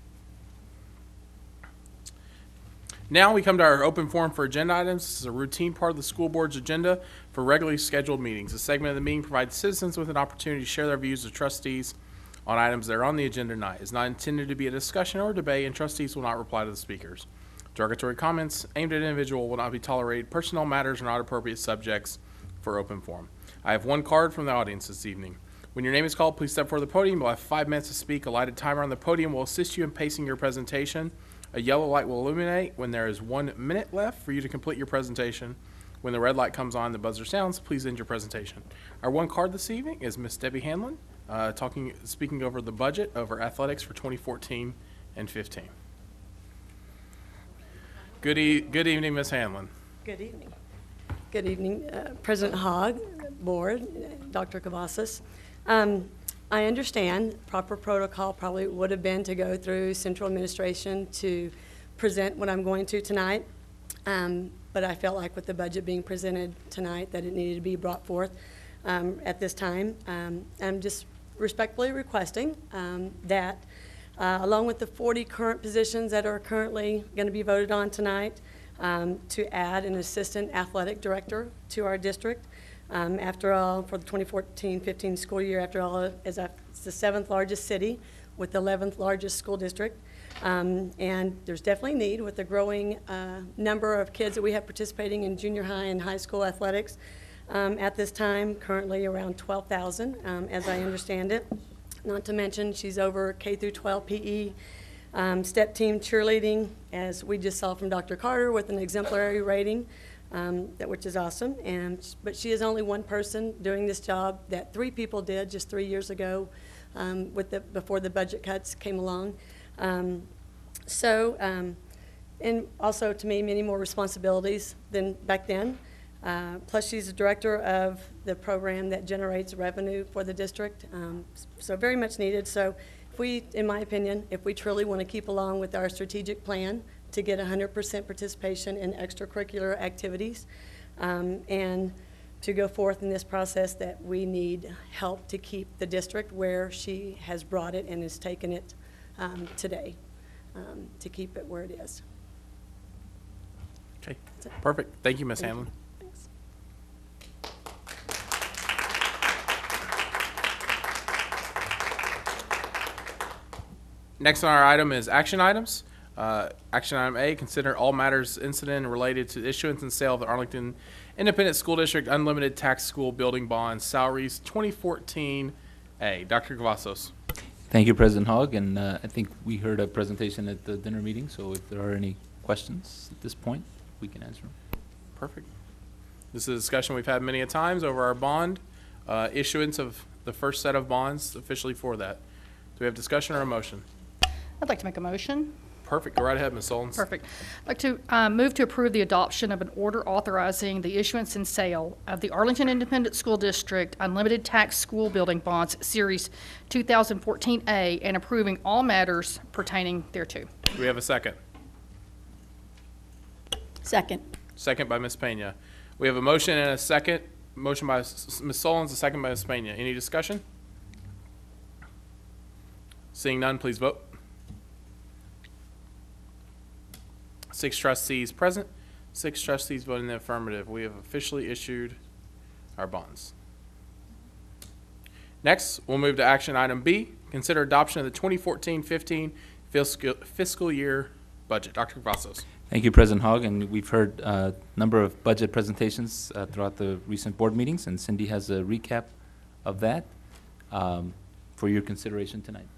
Now we come to our open forum for agenda items. This is a routine part of the school board's agenda for regularly scheduled meetings. A segment of the meeting provides citizens with an opportunity to share their views with trustees on items that are on the agenda tonight. It is not intended to be a discussion or debate, and trustees will not reply to the speakers. Derogatory comments aimed at an individual will not be tolerated. Personnel matters are not appropriate subjects for open forum. I have one card from the audience this evening. When your name is called, please step forward to the podium. You'll have 5 minutes to speak. A lighted timer on the podium will assist you in pacing your presentation. A yellow light will illuminate when there is 1 minute left for you to complete your presentation. When the red light comes on, the buzzer sounds, please end your presentation. Our one card this evening is Miss Debbie Hanlon, speaking over the budget over athletics for 2014 and 15. Good evening, Miss Hanlon. Good evening. Good evening, President Hogg, Board, Dr. Cavazos. I understand proper protocol probably would have been to go through central administration to present what I'm going to tonight, but I felt like with the budget being presented tonight that it needed to be brought forth at this time. I'm just respectfully requesting that along with the 40 current positions that are currently going to be voted on tonight, to add an assistant athletic director to our district. After all, for the 2014-15 school year, after all, it's the 7th largest city with the 11th largest school district. And there's definitely need with the growing number of kids that we have participating in junior high and high school athletics. At this time, currently around 12,000, as I understand it. Not to mention, she's over K through 12 PE, step team cheerleading, as we just saw from Dr. Carter, with an exemplary rating, which is awesome. But she is only one person doing this job that 3 people did just 3 years ago, before the budget cuts came along. And also to me, many more responsibilities than back then. Plus, she's the director of the program that generates revenue for the district, so very much needed. So if we, in my opinion, if we truly want to keep along with our strategic plan to get 100% participation in extracurricular activities and to go forth in this process, that we need help to keep the district where she has brought it and has taken it today, to keep it where it is. Okay, perfect. Thank you, Ms. Hanlon. Thanks. Next on our item is action items. Action item A, consider all matters incident related to the issuance and sale of the Arlington Independent School District Unlimited Tax School Building Bonds, salaries 2014A. Dr. Cavazos. Thank you, President Hogg, and I think we heard a presentation at the dinner meeting, so if there are any questions at this point, we can answer them. Perfect. This is a discussion we've had many a times over our bond issuance of the first set of bonds officially for that. Do we have discussion or a motion? I'd like to make a motion. Perfect. Go right ahead, Ms. Solons. Perfect. I'd like to move to approve the adoption of an order authorizing the issuance and sale of the Arlington Independent School District Unlimited Tax School Building Bonds, Series 2014A, and approving all matters pertaining thereto. Do we have a second? Second. Second by Ms. Pena. We have a motion and a second. Motion by Ms. Solons, a second by Ms. Pena. Any discussion? Seeing none, please vote. 6 trustees present, 6 trustees voting in the affirmative. We have officially issued our bonds. Next, we'll move to action item B, consider adoption of the 2014-15 fiscal year budget. Dr. Cavazos. Thank you, President Hogg, and we've heard a number of budget presentations throughout the recent board meetings, and Cindy has a recap of that for your consideration tonight.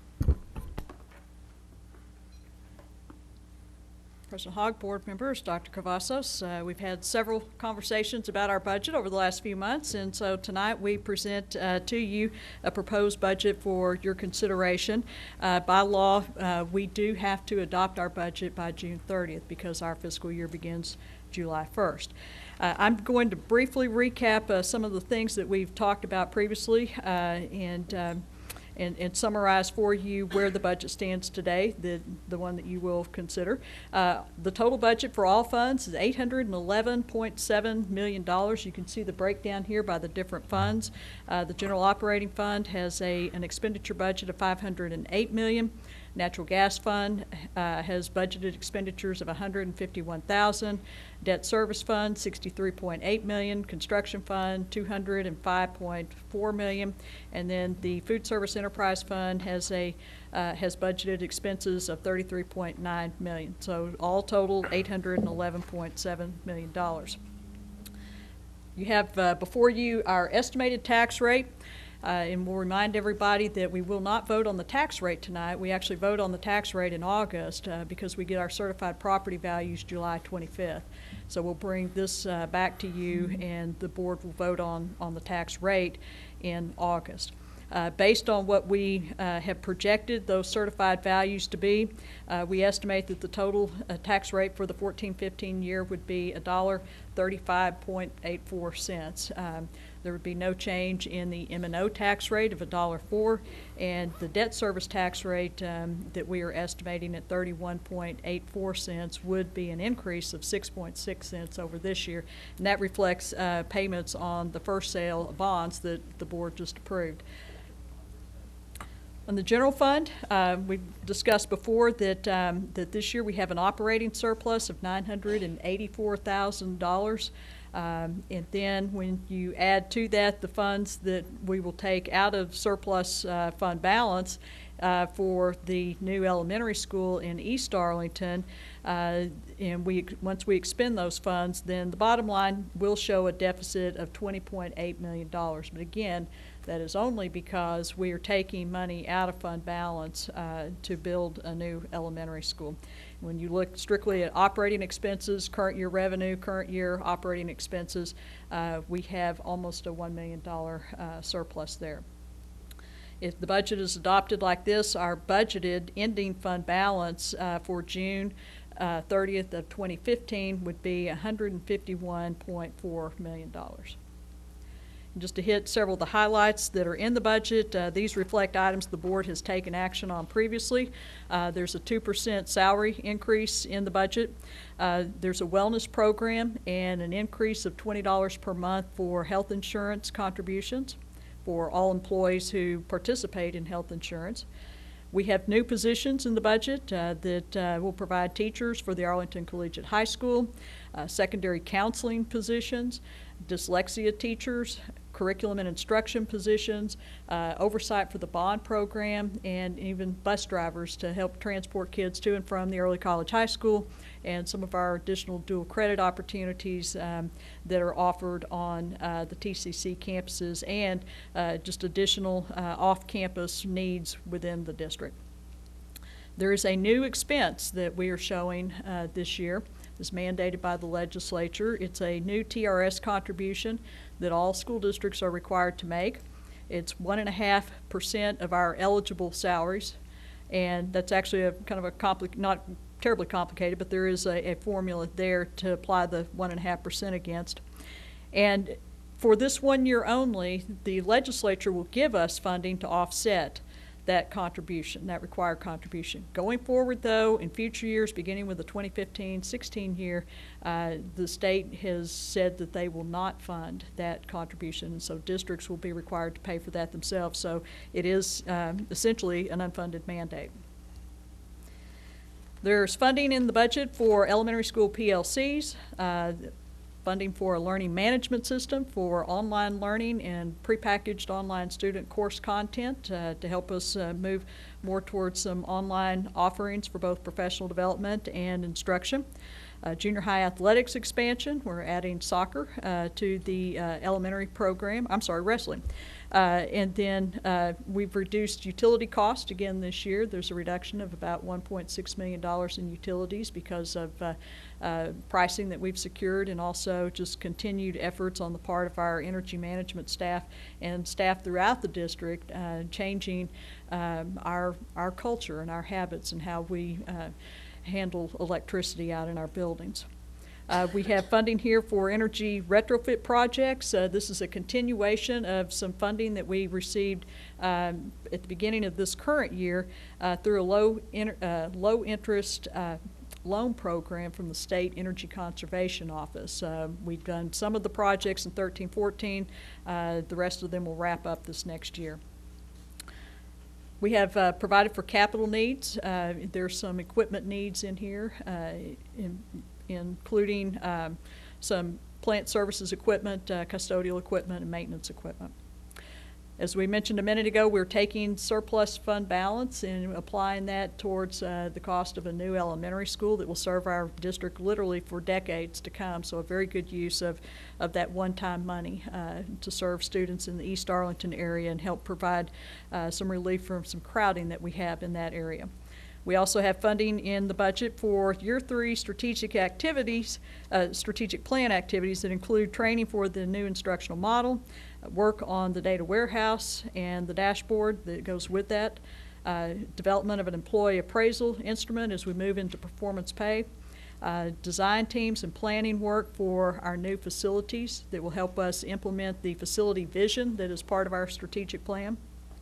President Hogg, board members, Dr. Cavazos, we've had several conversations about our budget over the last few months, and so tonight we present to you a proposed budget for your consideration. By law, we do have to adopt our budget by June 30th because our fiscal year begins July 1st. I'm going to briefly recap some of the things that we've talked about previously and summarize for you where the budget stands today, the one that you will consider. The total budget for all funds is $811.7 million. You can see the breakdown here by the different funds. The general operating fund has an expenditure budget of $508 million. Natural gas fund has budgeted expenditures of $151,000. Debt service fund, $63.8 million. Construction fund, $205.4 million. And then the food service enterprise fund has budgeted expenses of $33.9 million. So all total, $811.7 million. You have before you our estimated tax rate. And we'll remind everybody that we will not vote on the tax rate tonight. We actually vote on the tax rate in August because we get our certified property values July 25th. So we'll bring this back to you, and the board will vote on the tax rate in August. Based on what we have projected those certified values to be, we estimate that the total tax rate for the 14-15 year would be $1.3584. There would be no change in the M&O tax rate of $1.04, and the debt service tax rate that we are estimating at 31.84 cents would be an increase of 6.6 cents over this year, and that reflects payments on the first sale of bonds that the board just approved. On the general fund, we discussed before that this year we have an operating surplus of $984,000. And then when you add to that the funds that we will take out of surplus fund balance for the new elementary school in East Arlington, and once we expend those funds, then the bottom line will show a deficit of $20.8 million. But again, that is only because we are taking money out of fund balance to build a new elementary school. When you look strictly at operating expenses, current year revenue, current year operating expenses, we have almost a $1 million surplus there. If the budget is adopted like this, our budgeted ending fund balance for June 30th of 2015 would be $151.4 million. And just to hit several of the highlights that are in the budget, these reflect items the board has taken action on previously. There's a 2% salary increase in the budget. There's a wellness program and an increase of $20 per month for health insurance contributions for all employees who participate in health insurance. We have new positions in the budget that will provide teachers for the Arlington Collegiate High School, secondary counseling positions, dyslexia teachers, curriculum and instruction positions, oversight for the bond program, and even bus drivers to help transport kids to and from the early college high school, and some of our additional dual credit opportunities that are offered on the TCC campuses, and just additional off-campus needs within the district. There is a new expense that we are showing this year. It's mandated by the legislature. It's a new TRS contribution that all school districts are required to make. It's 1.5% of our eligible salaries, and that's actually a kind of a not terribly complicated, but there is a formula there to apply the 1.5% against. And for this 1 year only, the legislature will give us funding to offset that contribution, that required contribution. Going forward, though, in future years, beginning with the 2015-16 year, the state has said that they will not fund that contribution, and so districts will be required to pay for that themselves. So it is essentially an unfunded mandate. There's funding in the budget for elementary school PLCs, funding for a learning management system for online learning and prepackaged online student course content to help us move more towards some online offerings for both professional development and instruction. Junior high athletics expansion, we're adding soccer to the elementary program, wrestling. And then we've reduced utility cost again this year. There's a reduction of about $1.6 million in utilities because of pricing that we've secured, and also just continued efforts on the part of our energy management staff and staff throughout the district, changing our culture and our habits and how we handle electricity out in our buildings. We have funding here for energy retrofit projects. This is a continuation of some funding that we received at the beginning of this current year through a low interest loan program from the State Energy Conservation Office. We've done some of the projects in 13-14. The rest of them will wrap up this next year. We have provided for capital needs. There's some equipment needs in here, including some plant services equipment, custodial equipment, and maintenance equipment. As we mentioned a minute ago, we're taking surplus fund balance and applying that towards the cost of a new elementary school that will serve our district literally for decades to come. So a very good use of that one-time money to serve students in the East Arlington area and help provide some relief from some crowding that we have in that area. We also have funding in the budget for year 3 strategic activities, strategic plan activities that include training for the new instructional model, work on the data warehouse and the dashboard that goes with that, development of an employee appraisal instrument as we move into performance pay, design teams and planning work for our new facilities that will help us implement the facility vision that is part of our strategic plan,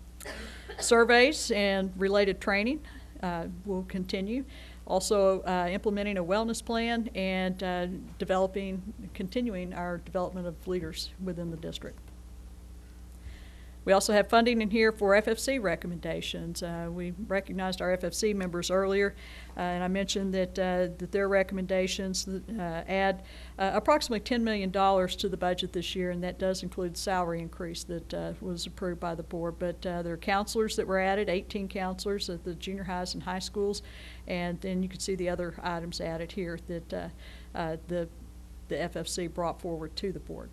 surveys and related training will continue. Also implementing a wellness plan and continuing our development of leaders within the district. We also have funding in here for FFC recommendations. We recognized our FFC members earlier, and I mentioned that, that their recommendations add approximately $10 million to the budget this year, and that does include salary increase that was approved by the board. But there are counselors that were added, 18 counselors at the junior highs and high schools, and then you can see the other items added here that the FFC brought forward to the board.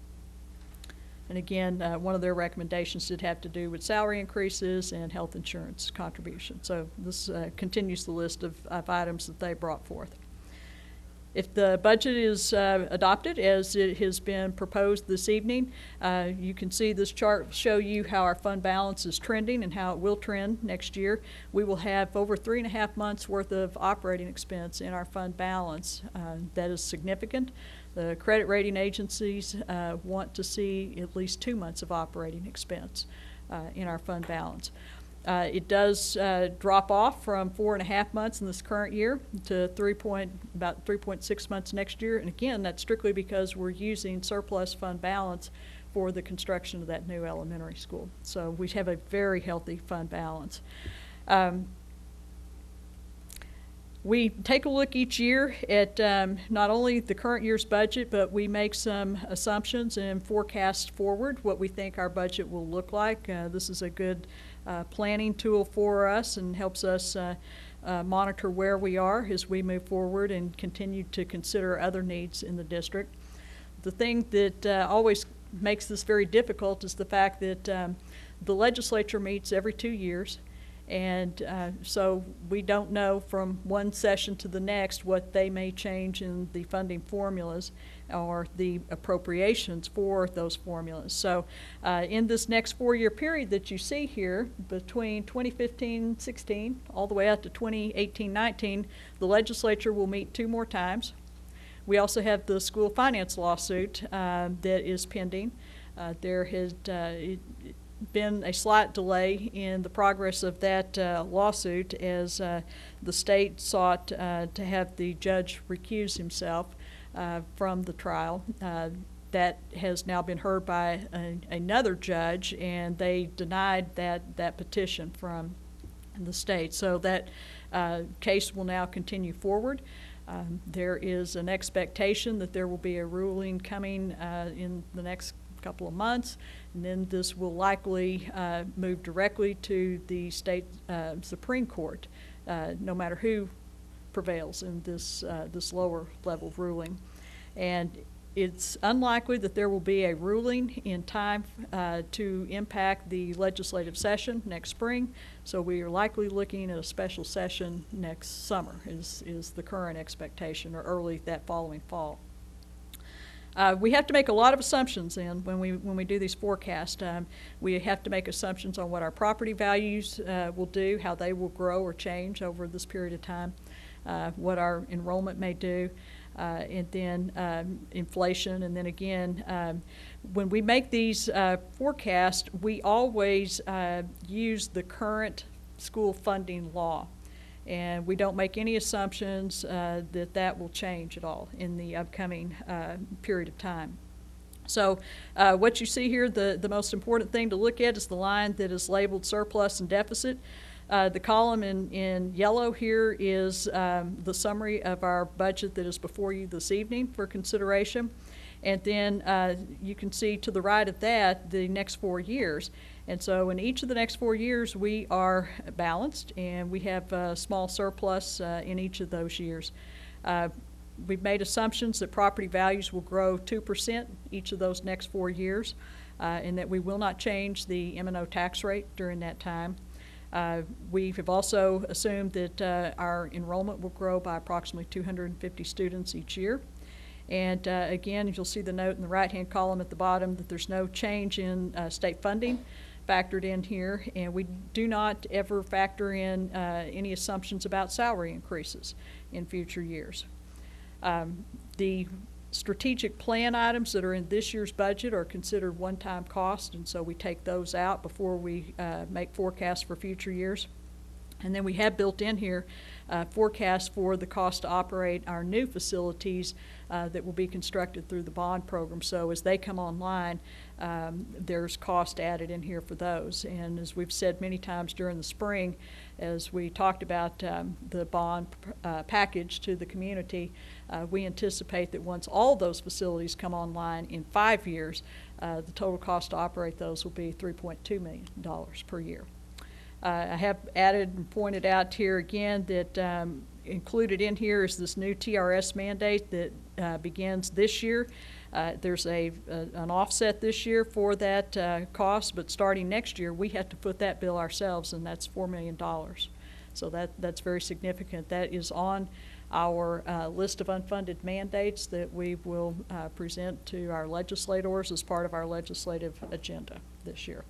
And again, one of their recommendations did have to do with salary increases and health insurance contributions. So this continues the list of items that they brought forth. If the budget is adopted as it has been proposed this evening, you can see this chart show you how our fund balance is trending and how it will trend next year. We will have over 3.5 months worth of operating expense in our fund balance. That is significant. The credit rating agencies want to see at least 2 months of operating expense in our fund balance. It does drop off from 4.5 months in this current year to about 3.6 months next year. And again, that's strictly because we're using surplus fund balance for the construction of that new elementary school. So we have a very healthy fund balance. We take a look each year at not only the current year's budget, but we make some assumptions and forecast forward what we think our budget will look like. This is a good planning tool for us and helps us monitor where we are as we move forward and continue to consider other needs in the district. The thing that always makes this very difficult is the fact that the legislature meets every 2 years. And so we don't know from one session to the next what they may change in the funding formulas or the appropriations for those formulas. So in this next 4-year period that you see here, between 2015-16 all the way out to 2018-19, the legislature will meet 2 more times. We also have the school finance lawsuit that is pending. There has been a slight delay in the progress of that lawsuit as the state sought to have the judge recuse himself from the trial. That has now been heard by another judge, and they denied that petition from the state. So that case will now continue forward. There is an expectation that there will be a ruling coming in the next couple of months, and then this will likely move directly to the state Supreme Court, no matter who prevails in this lower level ruling. And it's unlikely that there will be a ruling in time to impact the legislative session next spring, so we are likely looking at a special session next summer is the current expectation, or early that following fall. We have to make a lot of assumptions when we do these forecasts. We have to make assumptions on what our property values will do, how they will grow or change over this period of time, what our enrollment may do, and then inflation. And then again, when we make these forecasts, we always use the current school funding law. And we don't make any assumptions that will change at all in the upcoming period of time. So what you see here, the most important thing to look at is the line that is labeled surplus and deficit. The column in yellow here is the summary of our budget that is before you this evening for consideration. And then you can see to the right of that the next 4 years. And so in each of the next 4 years, we are balanced, and we have a small surplus in each of those years. We've made assumptions that property values will grow 2% each of those next 4 years, and that we will not change the M&O tax rate during that time. We have also assumed that our enrollment will grow by approximately 250 students each year. And again, you'll see the note in the right-hand column at the bottom that there's no change in state funding factored in here, and we do not ever factor in any assumptions about salary increases in future years. The strategic plan items that are in this year's budget are considered one-time cost, and so we take those out before we make forecasts for future years. And then we have built in here forecasts for the cost to operate our new facilities that will be constructed through the bond program. So as they come online, there's cost added in here for those. And as we've said many times during the spring, as we talked about the bond package to the community, we anticipate that once all those facilities come online in 5 years, the total cost to operate those will be $3.2 million per year. I have added and pointed out here again that included in here is this new TRS mandate that begins this year. There's an offset this year for that cost, but starting next year, we have to foot that bill ourselves, and that's $4 million. So that's very significant. That is on our list of unfunded mandates that we will present to our legislators as part of our legislative agenda this year.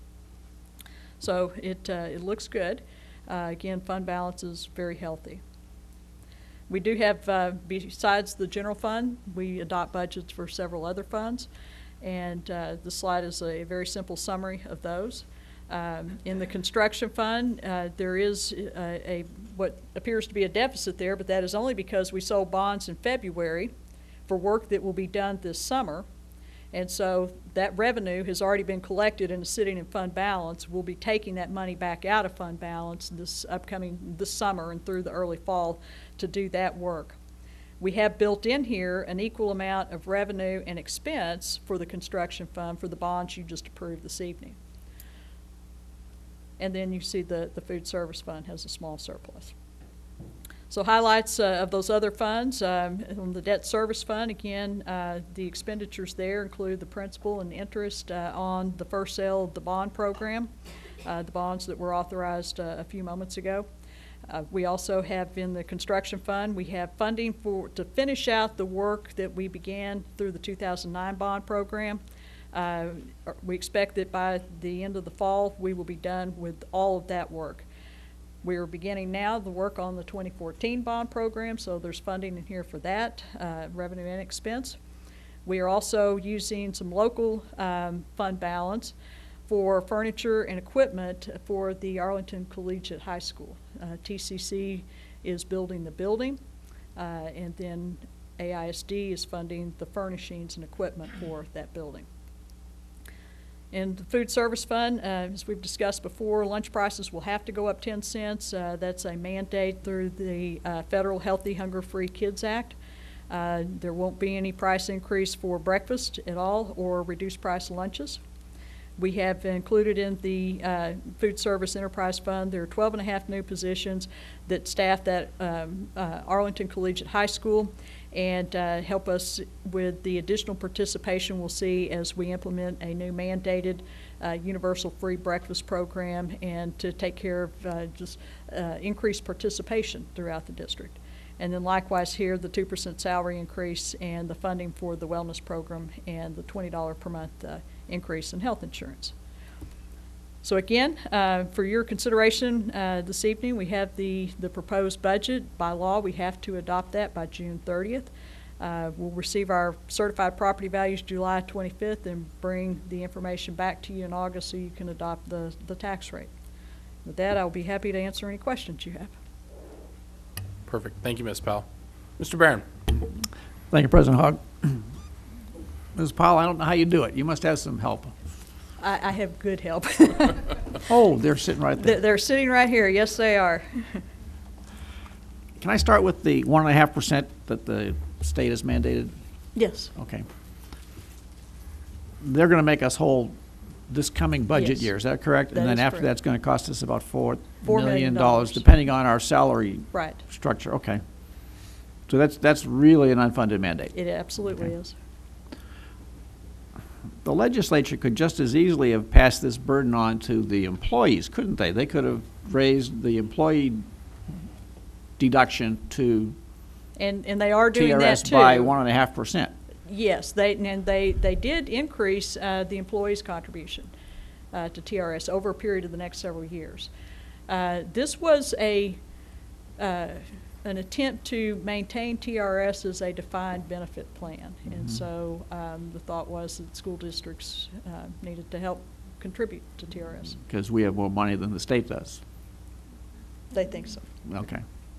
So it looks good. Again, fund balance is very healthy. We do have, besides the general fund, we adopt budgets for several other funds, and the slide is a very simple summary of those. In the construction fund, there is what appears to be a deficit there, but that is only because we sold bonds in February for work that will be done this summer. And so that revenue has already been collected and is sitting in fund balance. We'll be taking that money back out of fund balance this summer and through the early fall to do that work. We have built in here an equal amount of revenue and expense for the construction fund for the bonds you just approved this evening. And then you see the food service fund has a small surplus. So highlights of those other funds, on the debt service fund, again, the expenditures there include the principal and interest on the first sale of the bond program, the bonds that were authorized a few moments ago. We also have in the construction fund, we have funding to finish out the work that we began through the 2009 bond program. We expect that by the end of the fall, we will be done with all of that work. We are beginning now the work on the 2014 bond program, so there's funding in here for that, revenue and expense. We are also using some local fund balance for furniture and equipment for the Arlington Collegiate High School. TCC is building the building, and then AISD is funding the furnishings and equipment for that building. In the food service fund, as we've discussed before, lunch prices will have to go up 10 cents. That's a mandate through the Federal Healthy Hunger-Free Kids Act. There won't be any price increase for breakfast at all or reduced price lunches. We have included in the food service enterprise fund, there are 12.5 new positions that staff that Arlington Collegiate High School and help us with the additional participation we'll see as we implement a new mandated universal free breakfast program and to take care of just increased participation throughout the district. And then likewise here, the 2% salary increase and the funding for the wellness program and the $20 per month increase in health insurance. So again, for your consideration this evening, we have the proposed budget. By law, we have to adopt that by June 30th. We'll receive our certified property values July 25th and bring the information back to you in August so you can adopt the tax rate. With that, I'll be happy to answer any questions you have. Perfect. Thank you, Ms. Powell. Mr. Barron. Thank you, President Hogg. Ms. Powell, I don't know how you do it. You must have some help. I have good help. Oh, they're sitting right there. They're sitting right here. Yes, they are. Can I start with the 1.5% that the state has mandated? Yes. Okay. They're going to make us whole this coming budget Yes. year. Is that correct? That and then is after correct. that's going to cost us about $4 $4 million, million. depending on our salary Right. structure. Okay. So that's really an unfunded mandate. It absolutely Okay. is. The legislature could just as easily have passed this burden on to the employees, couldn't they? They could have raised the employee deduction to And they are doing that TRS too. by 1.5%. Yes, they did increase the employees' contribution to TRS over a period of the next several years. This was an attempt to maintain TRS as a defined benefit plan. And so the thought was that school districts needed to help contribute to TRS. Because we have more money than the state does. They think so. Okay.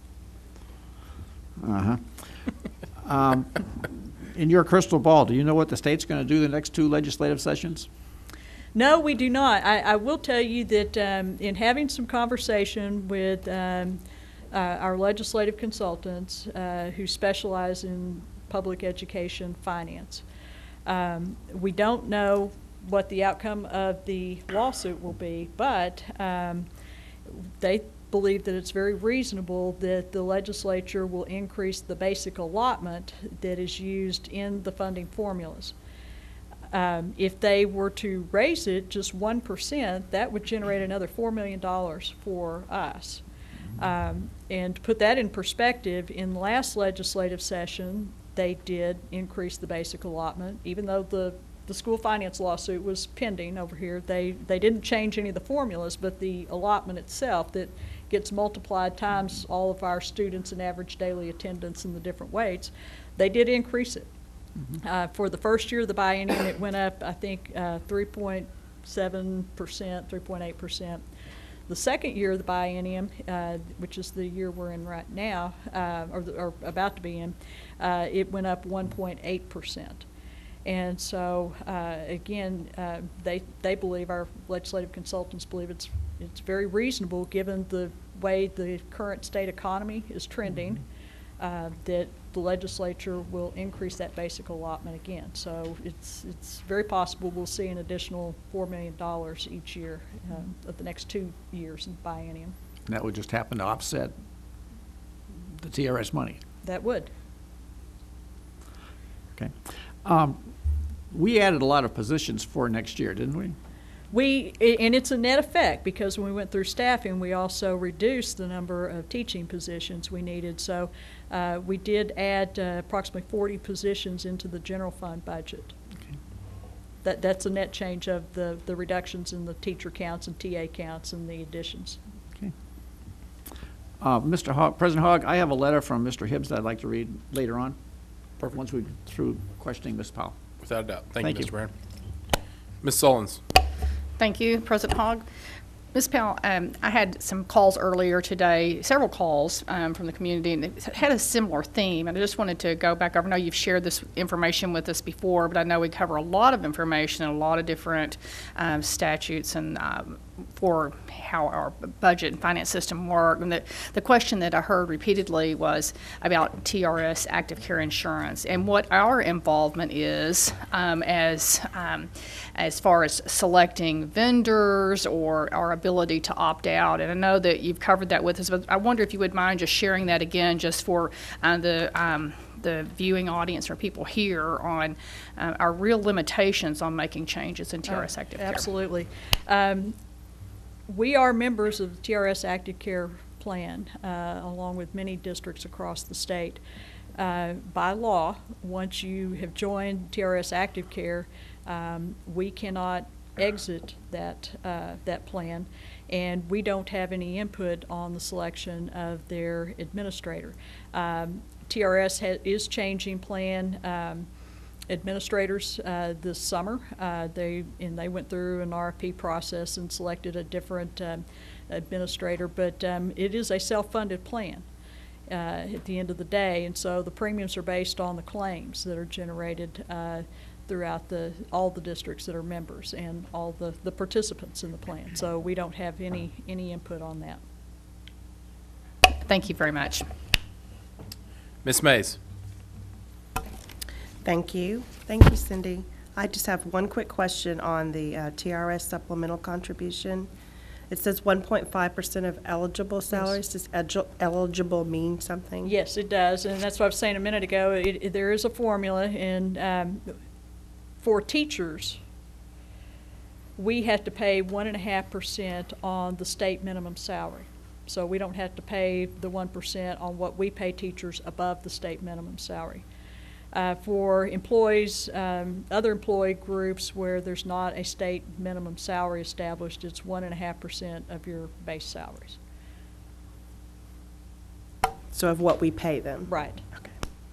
In your crystal ball, do you know what the state's going to do the next 2 legislative sessions? No, we do not. I will tell you that in having some conversation with our legislative consultants who specialize in public education finance, we don't know what the outcome of the lawsuit will be, but they believe that it's very reasonable that the legislature will increase the basic allotment that is used in the funding formulas. If they were to raise it just 1%, that would generate another $4 million for us. And to put that in perspective, in the last legislative session, they did increase the basic allotment, even though the school finance lawsuit was pending over here. They didn't change any of the formulas, but the allotment itself that gets multiplied times all of our students and average daily attendance in the different weights, they did increase it. For the first year of the biennium, it went up, I think, 3.7%, 3.8%. The second year of the biennium, which is the year we're in right now, or about to be in, it went up 1.8%. And so, again, they believe, our legislative consultants believe it's very reasonable, given the way the current state economy is trending, that the legislature will increase that basic allotment again. So it's very possible we'll see an additional $4 million each year of the next 2 years in biennium. And that would just happen to offset the TRS money. That would. Okay. We added a lot of positions for next year, didn't we? And it's a net effect, because when we went through staffing, we also reduced the number of teaching positions we needed. So we did add approximately 40 positions into the general fund budget. Okay. That's a net change of the reductions in the teacher counts and TA counts and the additions. Okay. Mr. Hogg, President Hogg, I have a letter from Mr. Hibbs that I'd like to read later on. Perfect. Once we're through questioning Ms. Powell. Without a doubt. Thank you, Mr. Barron. Ms. Sullins. Thank you, President Hogg. Ms. Powell, I had some calls earlier today, several calls from the community, and it had a similar theme, and I just wanted to go back over. I know you've shared this information with us before, but I know we cover a lot of information and a lot of different statutes and for how our budget and finance system work. And the question that I heard repeatedly was about TRS active care insurance and what our involvement is as far as selecting vendors or our ability to opt out. And I know that you've covered that with us, but I wonder if you would mind just sharing that again, just for the viewing audience or people here, on our real limitations on making changes in TRS active care. Absolutely. We are members of the TRS Active Care Plan, along with many districts across the state. By law, once you have joined TRS Active Care, we cannot exit that plan, and we don't have any input on the selection of their administrator. TRS is changing plan administrators this summer. They went through an RFP process and selected a different administrator, but it is a self-funded plan at the end of the day, and so the premiums are based on the claims that are generated throughout all the districts that are members and all the participants in the plan. So we don't have any input on that. Thank you very much. Ms. Mays. Thank you. Thank you, Cindy. I just have one quick question on the TRS supplemental contribution. It says 1.5% of eligible salaries. Yes. Does eligible mean something? Yes, it does, and that's what I was saying a minute ago. There is a formula, and for teachers, we have to pay 1.5% on the state minimum salary. So we don't have to pay the 1% on what we pay teachers above the state minimum salary. For employees, other employee groups where there's not a state minimum salary established, it's 1.5% of your base salaries. So of what we pay them? Right. Okay.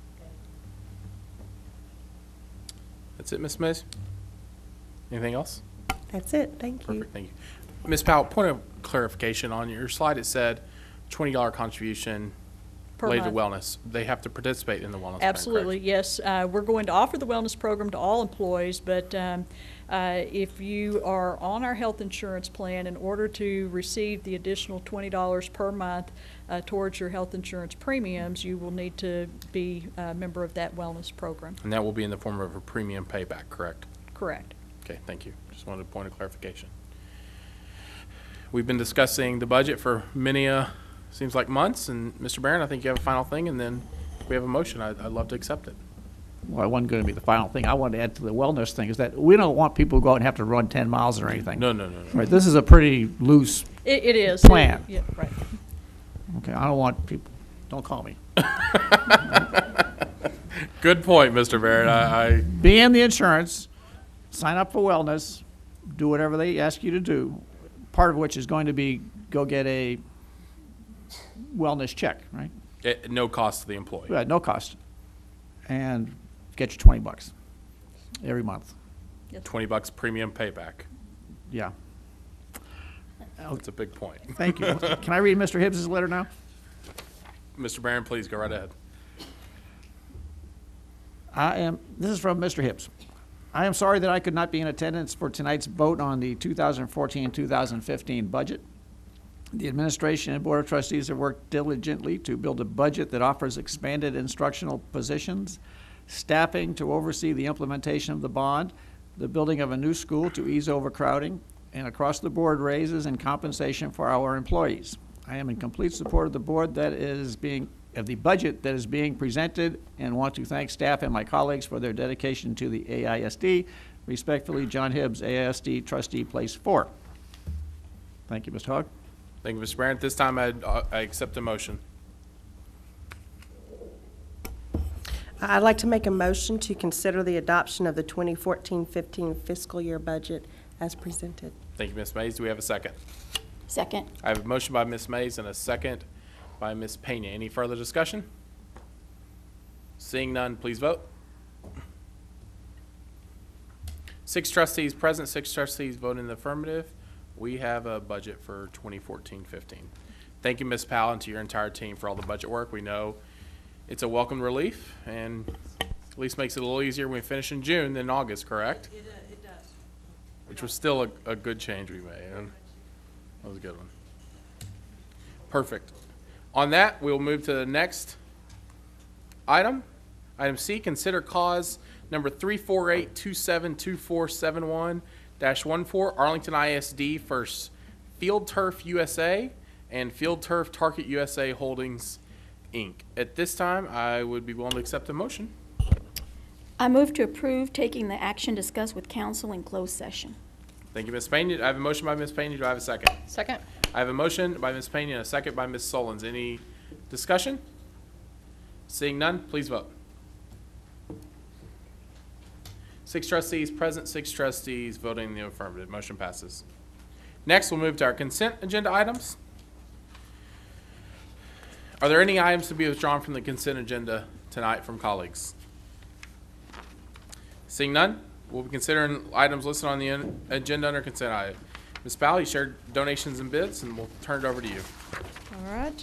That's it, Ms. Mays? Anything else? That's it. Thank you. Perfect. Thank you. Ms. Powell, point of clarification, on your slide it said $20 contribution related to wellness. They have to participate in the wellness Absolutely, program, yes. We're going to offer the wellness program to all employees, but if you are on our health insurance plan, in order to receive the additional $20 per month towards your health insurance premiums, you will need to be a member of that wellness program. And that will be in the form of a premium payback, correct? Correct. Okay, thank you. Just wanted a point of clarification. We've been discussing the budget for many seems like months, and Mr. Barron, I think you have a final thing, and then we have a motion. I'd love to accept it. Well, it wasn't going to be the final thing. I wanted to add to the wellness thing is that we don't want people to go out and have to run 10 miles or anything. No. Right, this is a pretty loose It is. plan. Yeah, right. Okay, I don't want people, don't call me. Good point, Mr. Barron. Be in the insurance, sign up for wellness, do whatever they ask you to do, part of which is going to be go get a wellness check, right? At no cost to the employee. Right, no cost. And get you $20 every month. Yes. $20 premium payback. Yeah. That's a big point. Thank you. Can I read Mr. Hibbs' letter now? Mr. Barron, please go right ahead. This is from Mr. Hibbs. I am sorry that I could not be in attendance for tonight's vote on the 2014-2015 budget. The administration and Board of Trustees have worked diligently to build a budget that offers expanded instructional positions, staffing to oversee the implementation of the bond, the building of a new school to ease overcrowding, and across-the-board raises and compensation for our employees. I am in complete support of the board that is of the budget that is being presented, and want to thank staff and my colleagues for their dedication to the AISD. Respectfully, John Hibbs, AISD Trustee, Place 4. Thank you, Mr. Hogg. Thank you, Mr. Barron. At this time, I accept a motion. I'd like to make a motion to consider the adoption of the 2014-15 fiscal year budget as presented. Thank you, Ms. Mays. Do we have a second? Second. I have a motion by Ms. Mays and a second by Ms. Pena. Any further discussion? Seeing none, please vote. 6 trustees present, 6 trustees vote in the affirmative. We have a budget for 2014-15. Thank you, Ms. Powell, and to your entire team for all the budget work. We know it's a welcome relief, and at least makes it a little easier when we finish in June than August, correct? It does. Which was still a good change we made. And that was a good one. Perfect. On that, we'll move to the next item. Item C, consider cause number 348272471-14, Arlington ISD for FieldTurf USA and FieldTurf Target USA Holdings, Inc. At this time, I would be willing to accept a motion. I move to approve taking the action discussed with council in closed session. Thank you, Ms. Pena. I have a motion by Ms. Pena. Do I have a second? Second. I have a motion by Ms. Pena and a second by Ms. Solons. Any discussion? Seeing none, please vote. 6 trustees present, 6 trustees voting in the affirmative. Motion passes. Next, we'll move to our consent agenda items. Are there any items to be withdrawn from the consent agenda tonight from colleagues? Seeing none, we'll be considering items listed on the agenda under consent item. Ms. Powell, you shared donations and bids, and we'll turn it over to you. All right.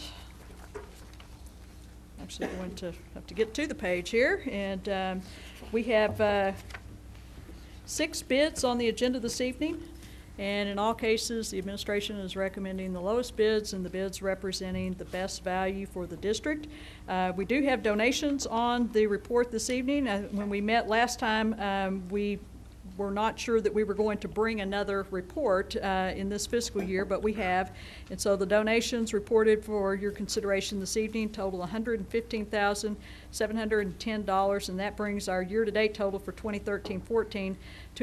Actually going to have to get to the page here, and we have 6 bids on the agenda this evening, and in all cases, the administration is recommending the lowest bids and the bids representing the best value for the district. We do have donations on the report this evening. When we met last time, we were not sure that we were going to bring another report in this fiscal year, but we have. And so the donations reported for your consideration this evening total $115,710, and that brings our year-to-date total for 2013-14 to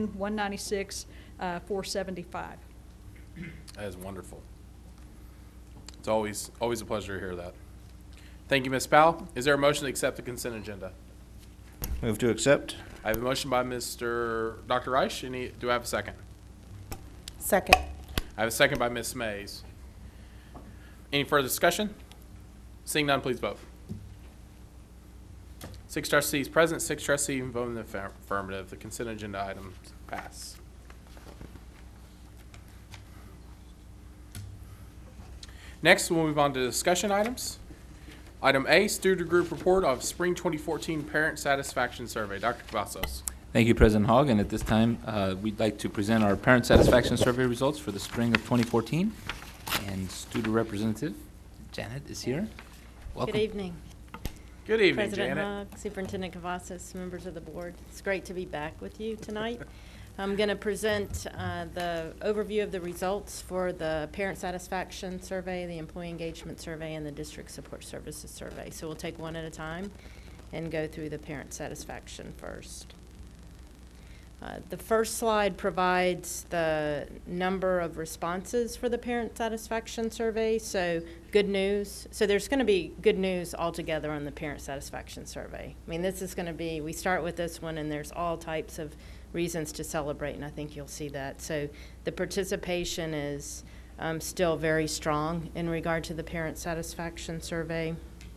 $1,196,475. That is wonderful. It's always a pleasure to hear that. Thank you, Ms. Powell. Is there a motion to accept the consent agenda? Move to accept. I have a motion by Dr. Reich. Do I have a second? Second. I have a second by Ms. Mays. Any further discussion? Seeing none, please vote. 6 trustees present, 6 trustees voting in the affirmative. The consent agenda items pass. Next, we'll move on to discussion items. Item A, student group report of spring 2014 parent satisfaction survey. Dr. Cavazos. Thank you, President Hogg. And at this time, we'd like to present our parent satisfaction survey results for the spring of 2014. And student representative Janet is here. Welcome. Good evening. Good evening, President Janet. Hogg, Superintendent Cavazos, members of the board. It's great to be back with you tonight. I'm going to present the overview of the results for the parent satisfaction survey, the employee engagement survey, and the district support services survey. So we'll take one at a time and go through the parent satisfaction first. The first slide provides the number of responses for the parent satisfaction survey. So good news. So there's going to be good news altogether on the parent satisfaction survey. I mean, this is going to be, we start with this one and there's all types of reasons to celebrate, and I think you'll see that. So the participation is still very strong in regard to the parent satisfaction survey.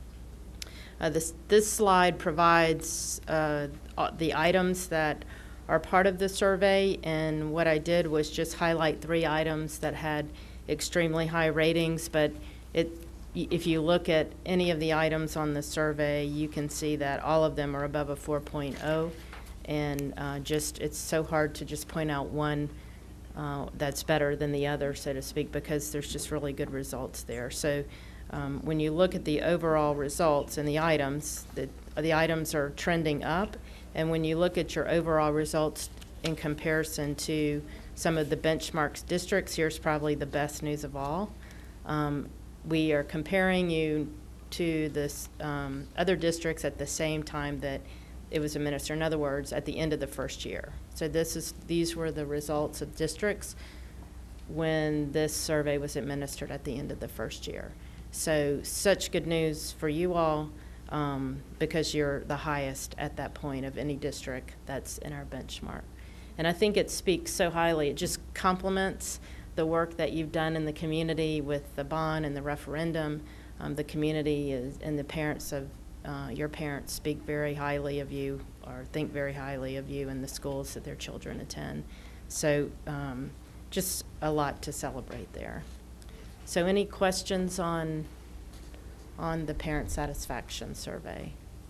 This slide provides the items that are part of the survey, and what I did was just highlight 3 items that had extremely high ratings, but if you look at any of the items on the survey, you can see that all of them are above a 4.0. And just, it's so hard to just point out one that's better than the other, so to speak, because there's just really good results there. So when you look at the overall results and the items are trending up. And when you look at your overall results in comparison to some of the benchmarks districts, here's probably the best news of all. We are comparing you to this other districts at the same time that it was administered. In other words, at the end of the first year. So these were the results of districts when this survey was administered at the end of the first year. So such good news for you all because you're the highest at that point of any district that's in our benchmark. And I think it speaks so highly. It just complements the work that you've done in the community with the bond and the referendum. The community and the parents of your parents speak very highly of you, or think very highly of you and the schools that their children attend. So just a lot to celebrate there. So any questions on the parent satisfaction survey?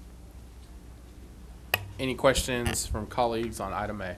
Any questions from colleagues on item A?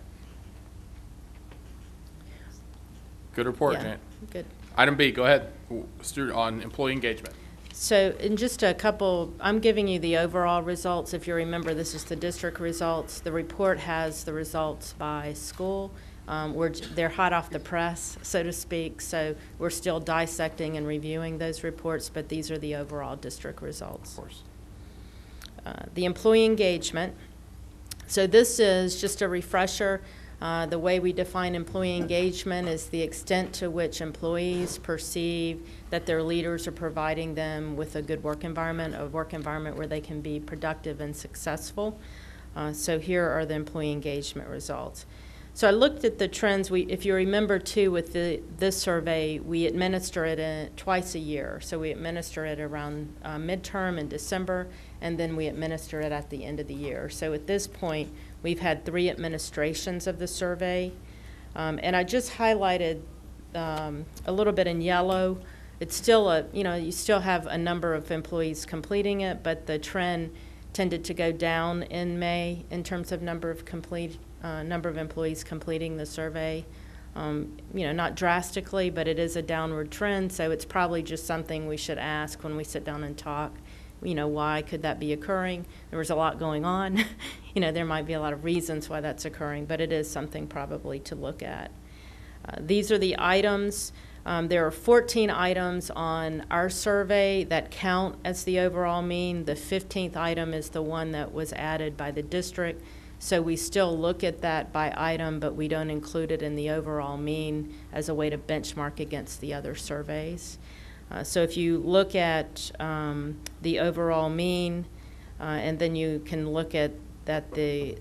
Good report, Yeah, Janet. good. Item B, go ahead. Stuart, on employee engagement. So in just a couple, I'm giving you the overall results. If you remember, this is the district results. The report has the results by school. They're hot off the press, so to speak, so we're still dissecting and reviewing those reports, but these are the overall district results. Of course. The employee engagement. So this is just a refresher. The way we define employee engagement is the extent to which employees perceive that their leaders are providing them with a good work environment, a work environment where they can be productive and successful. So here are the employee engagement results. So I looked at the trends. If you remember too, with this survey, we administer it twice a year. So we administer it around midterm in December, and then we administer it at the end of the year. So at this point, we've had 3 administrations of the survey. And I just highlighted a little bit in yellow. It's still you still have a number of employees completing it, but the trend tended to go down in May in terms of number of employees completing the survey. Not drastically, but it is a downward trend, so it's probably just something we should ask when we sit down and talk. Why could that be occurring? There was a lot going on. There might be a lot of reasons why that's occurring, but it is something probably to look at. These are the items. There are 14 items on our survey that count as the overall mean. The 15th item is the one that was added by the district. So we still look at that by item, but we don't include it in the overall mean as a way to benchmark against the other surveys. So if you look at the overall mean, and then you can look at the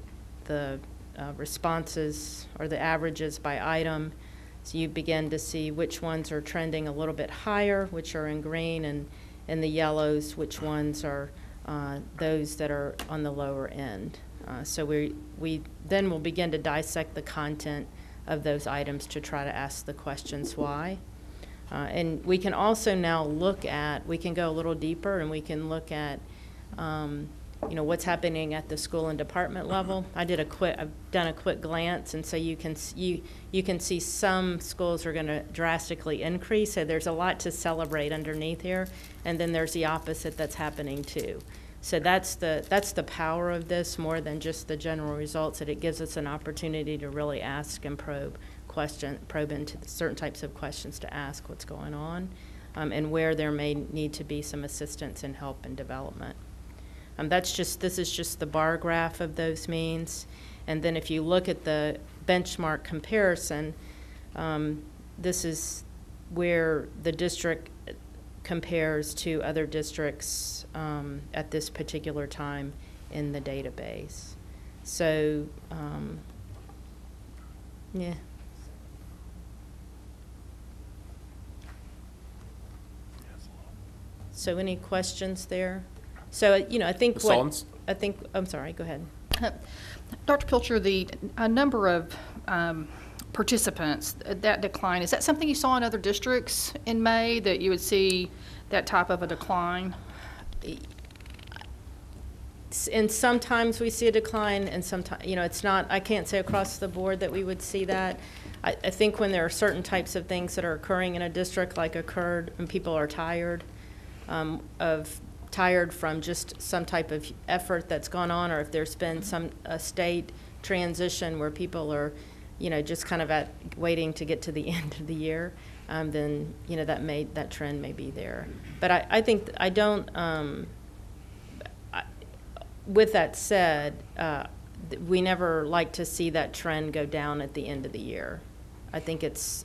responses or the averages by item, so you begin to see which ones are trending a little bit higher, which are in green, and in the yellows, which ones are those that are on the lower end. So we then will begin to dissect the content of those items to try to ask the questions why. And we can also now we can go a little deeper and we can look at, what's happening at the school and department level. I've done a quick glance, and so you can see some schools are going to drastically increase. So there's a lot to celebrate underneath here, and then there's the opposite that's happening too. So that's the power of this, more than just the general results, that it gives us an opportunity to really ask and probe into certain types of questions to ask what's going on, and where there may need to be some assistance and help and development. This is just the bar graph of those means. And then if you look at the benchmark comparison, this is where the district compares to other districts at this particular time in the database. So, yeah. So any questions there? So, I think I'm sorry, go ahead. Dr. Pilcher, the number of participants, that decline, is that something you saw in other districts in May, that you would see that type of a decline? and sometimes we see a decline, and sometimes, you know, it's not, I can't say across the board that we would see that. I think when there are certain types of things that are occurring in a district, like occurred when people are tired from just some type of effort that's gone on, or if there's been a state transition where people are, you know, just kind of waiting to get to the end of the year, then, you know, that trend may be there. But I think, I don't, with that said, we never like to see that trend go down at the end of the year. I think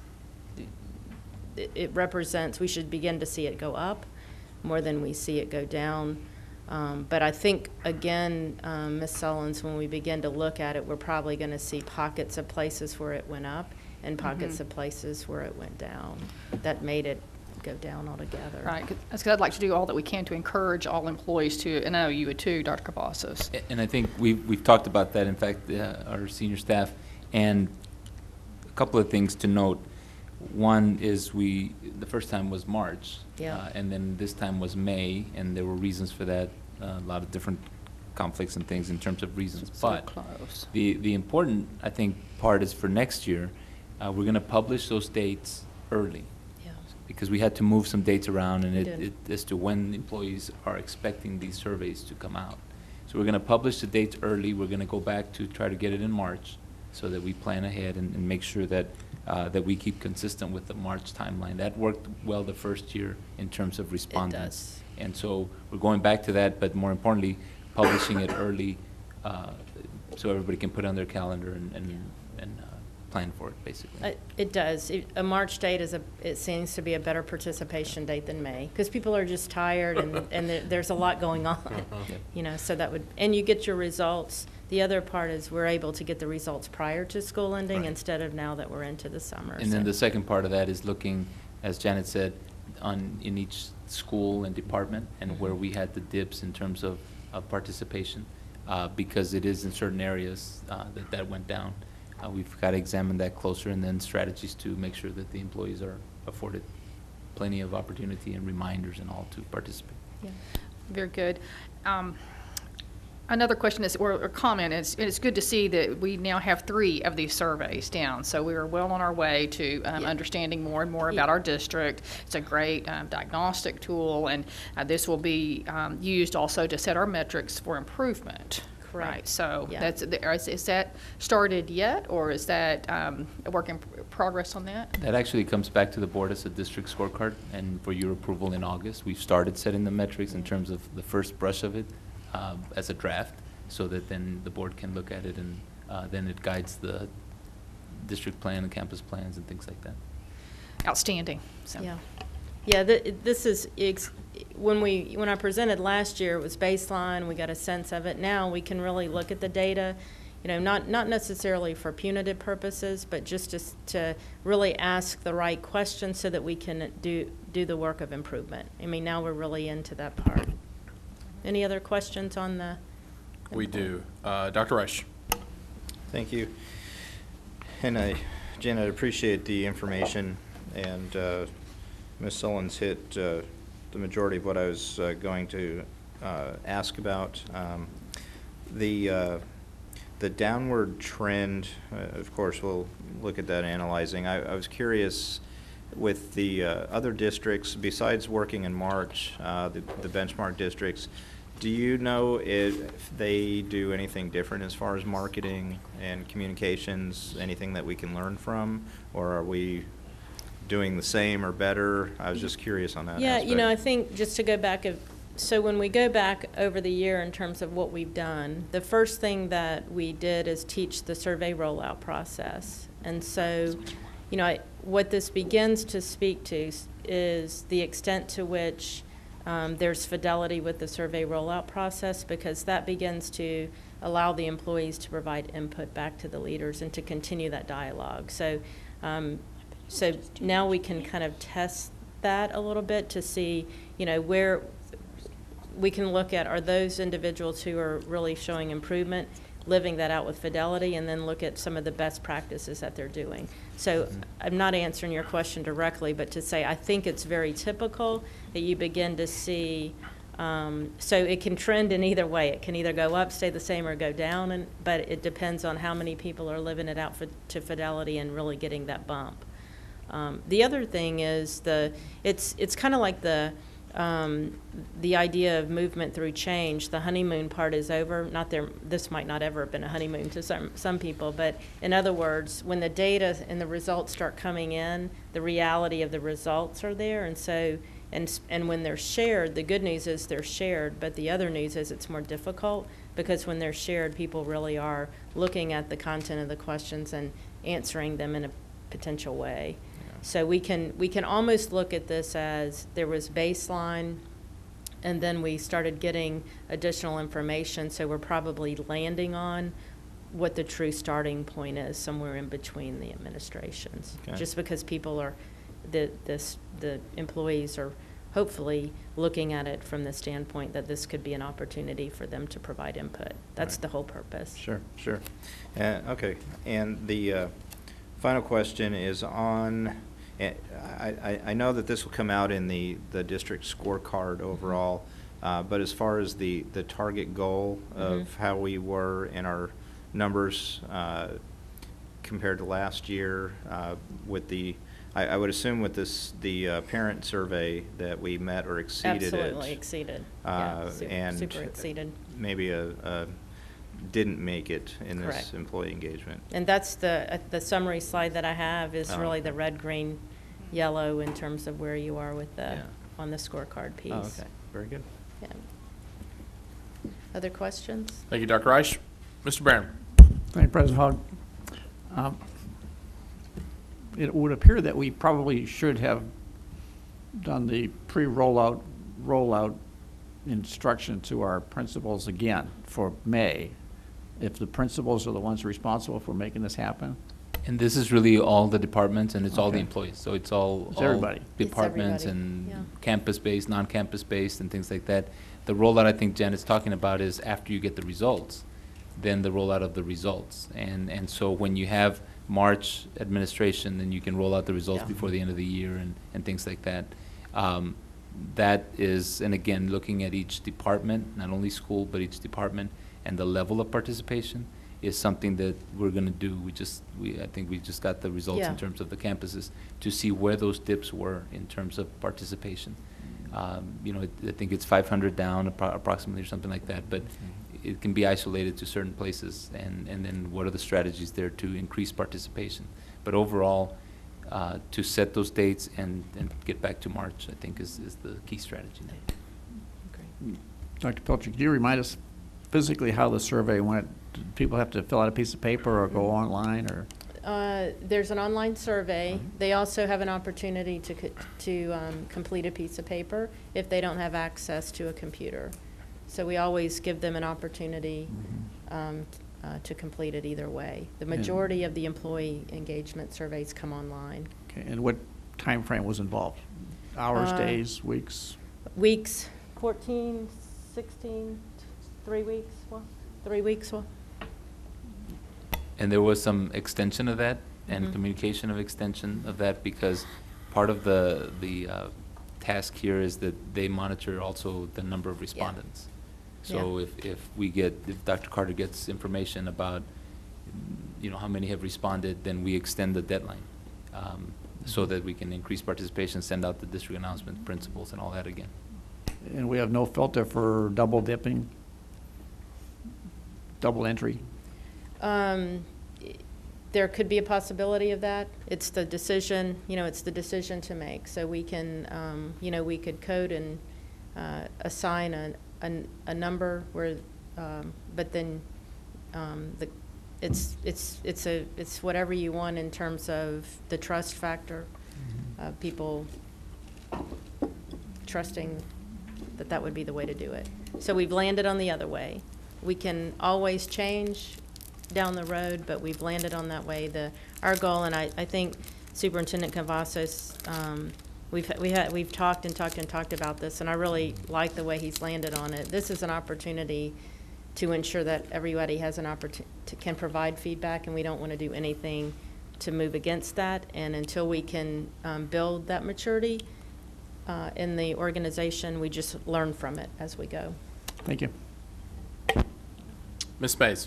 it represents, we should begin to see it go up more than we see it go down. But I think, again, Ms. Sullins, when we begin to look at it, we're probably going to see pockets of places where it went up and pockets of places where it went down. That made it go down altogether. Right, because I'd like to do all that we can to encourage all employees to, and I know you would too, Dr. Cavazos. And I think we've talked about that, in fact, our senior staff, and a couple of things to note. One is the first time was March, and then this time was May, and there were reasons for that, a lot of different conflicts and things in terms of reasons. But close. The important, I think, part is for next year, we're going to publish those dates early. Because we had to move some dates around, and as to when employees are expecting these surveys to come out. So we're going to publish the dates early. We're going to go back to try to get it in March, so that we plan ahead and make sure that that we keep consistent with the March timeline. That worked well the first year in terms of respondents. And so we're going back to that, but more importantly, publishing it early so everybody can put it on their calendar and plan for it, basically. It does. A March date it seems to be a better participation date than May, because people are just tired and there's a lot going on. You know, so that would, and you get your results. The other part is we're able to get the results prior to school ending instead of now that we're into the summer. And then the second part of that is looking, as Janet said, in each school and department and where we had the dips in terms of participation, because it is in certain areas that went down. We've got to examine that closer, and then strategies to make sure that the employees are afforded plenty of opportunity and reminders and all to participate. Yeah. Very good. Another question is, or comment is, it's good to see that we now have 3 of these surveys down. So we are well on our way to understanding more and more about our district. It's a great diagnostic tool, and this will be used also to set our metrics for improvement. Correct. Right, so is that started yet, or is that a work in progress on that? That actually comes back to the board as a district scorecard, and for your approval in August. We've started setting the metrics in terms of the first brush of it as a draft, so that then the board can look at it, and then it guides the district plan, the campus plans, and things like that. Outstanding. So. Yeah, this is, when I presented last year, it was baseline, we got a sense of it. Now we can really look at the data, you know, not necessarily for punitive purposes, but just to really ask the right questions so that we can do the work of improvement. I mean, now we're really into that part. Any other questions on the? We do. Dr. Reich. Thank you. And Janet, I appreciate the information, and Ms. Sullins hit the majority of what I was going to ask about. The downward trend, of course, we'll look at that analyzing. I was curious with the other districts, besides working in March, the benchmark districts, do you know if they do anything different as far as marketing and communications, anything that we can learn from, or are we doing the same or better? I was just curious on that aspect. You know, I think just to go back, so when we go back over the year in terms of what we've done, the first thing that we did is teach the survey rollout process. And so, you know, what this begins to speak to is the extent to which there's fidelity with the survey rollout process, because that begins to allow the employees to provide input back to the leaders and to continue that dialogue. So now we can kind of test that a little bit to see, you know, where we can look at, are those individuals who are really showing improvement, living that out with fidelity, and then look at some of the best practices that they're doing. So I'm not answering your question directly, but to say I think it's very typical that you begin to see So it can trend in either way. It can either go up, stay the same, or go down, but it depends on how many people are living it out to Fidelity and really getting that bump. The other thing is it's kind of like the idea of movement through change. The honeymoon part is over. This might not ever have been a honeymoon to some people, but in other words, when the data and the results start coming in, the reality of the results are there, and so and when they're shared, the good news is they're shared, but the other news is it's more difficult, because when they're shared, people really are looking at the content of the questions and answering them in a potential way. So we can almost look at this as there was baseline, and then we started getting additional information, so we're probably landing on what the true starting point is, somewhere in between the administrations. Okay. Just because people are, the employees are hopefully looking at it from the standpoint that this could be an opportunity for them to provide input. That's Right. the whole purpose. Sure, sure. Okay, and the final question is on, I know that this will come out in the district scorecard overall, but as far as the target goal of how we were in our numbers compared to last year with I would assume with the parent survey that we met or exceeded it. Absolutely exceeded. Yeah, and super exceeded. Maybe didn't make it in this Correct. employee engagement. And that's the summary slide that I have is really okay. the red, green, yellow in terms of where you are with the on the scorecard piece. Oh, okay, very good. Yeah. Other questions? Thank you, Dr. Reich. Mr. Barron. Thank you, President Hogg. It would appear that we probably should have done the rollout instruction to our principals again for May, if the principals are the ones responsible for making this happen. And this is really all the departments, and it's all the Okay. employees. So it's all It's everybody. departments It's everybody, and yeah. campus-based, non-campus-based, and things like that. The rollout I think Janet's talking about is after you get the results, then the rollout of the results. And so when you have March administration, then you can roll out the results Yeah. before the end of the year and things like that. That is, and again, looking at each department, not only school, but each department, and the level of participation is something that we're going to do. I think we just got the results Yeah. in terms of the campuses to see where those dips were in terms of participation. I think it's 500 down approximately or something like that, but it can be isolated to certain places, and then what are the strategies there to increase participation. But overall, to set those dates and get back to March, I think is the key strategy. Dr. Pilcher, could you remind us physically how the survey went? Did people have to fill out a piece of paper or go online, or? There's an online survey. They also have an opportunity to complete a piece of paper if they don't have access to a computer. So we always give them an opportunity to complete it either way. The majority of the employee engagement surveys come online. Okay, and what time frame was involved? Hours, days, weeks? Weeks, 14, 16, 3 weeks, 3 weeks. And there was some extension of that and Mhm. communication of extension of that, because part of the task here is that they monitor also the number of respondents. So if Dr. Carter gets information about, how many have responded, then we extend the deadline so that we can increase participation, send out the district announcement, principals, and all that again. And we have no filter for double dipping, double entry? There could be a possibility of that. It's the decision, it's the decision to make. So we can, we could code and assign a number where, but then it's whatever you want in terms of the trust factor, people trusting that would be the way to do it. So we've landed on the other way. We can always change down the road, but we've landed on that way. Our goal, and I think Superintendent Cavazos, we've talked about this, and I really like the way he's landed on it. This is an opportunity to ensure that everybody has an opportunity can provide feedback, and we don't want to do anything to move against that. And until we can build that maturity, in the organization. We just learn from it as we go. Thank you. Ms. Mays.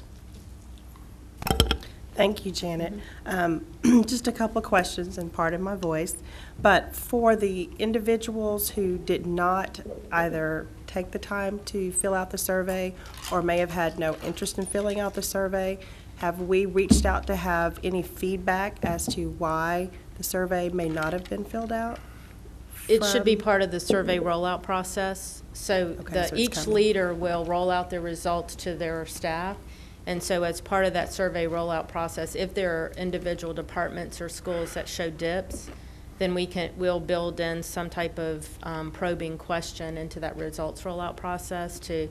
Thank you, Janet. Just a couple of questions and pardon my voice. But for the individuals who did not either take the time to fill out the survey or may have had no interest in filling out the survey, have we reached out to have any feedback as to why the survey may not have been filled out? It should be part of the survey rollout process. So Okay, so it's each coming. leader will roll out the results to their staff. And so as part of that survey rollout process, if there are individual departments or schools that show dips, then we'll build in some type of probing question into that results rollout process to,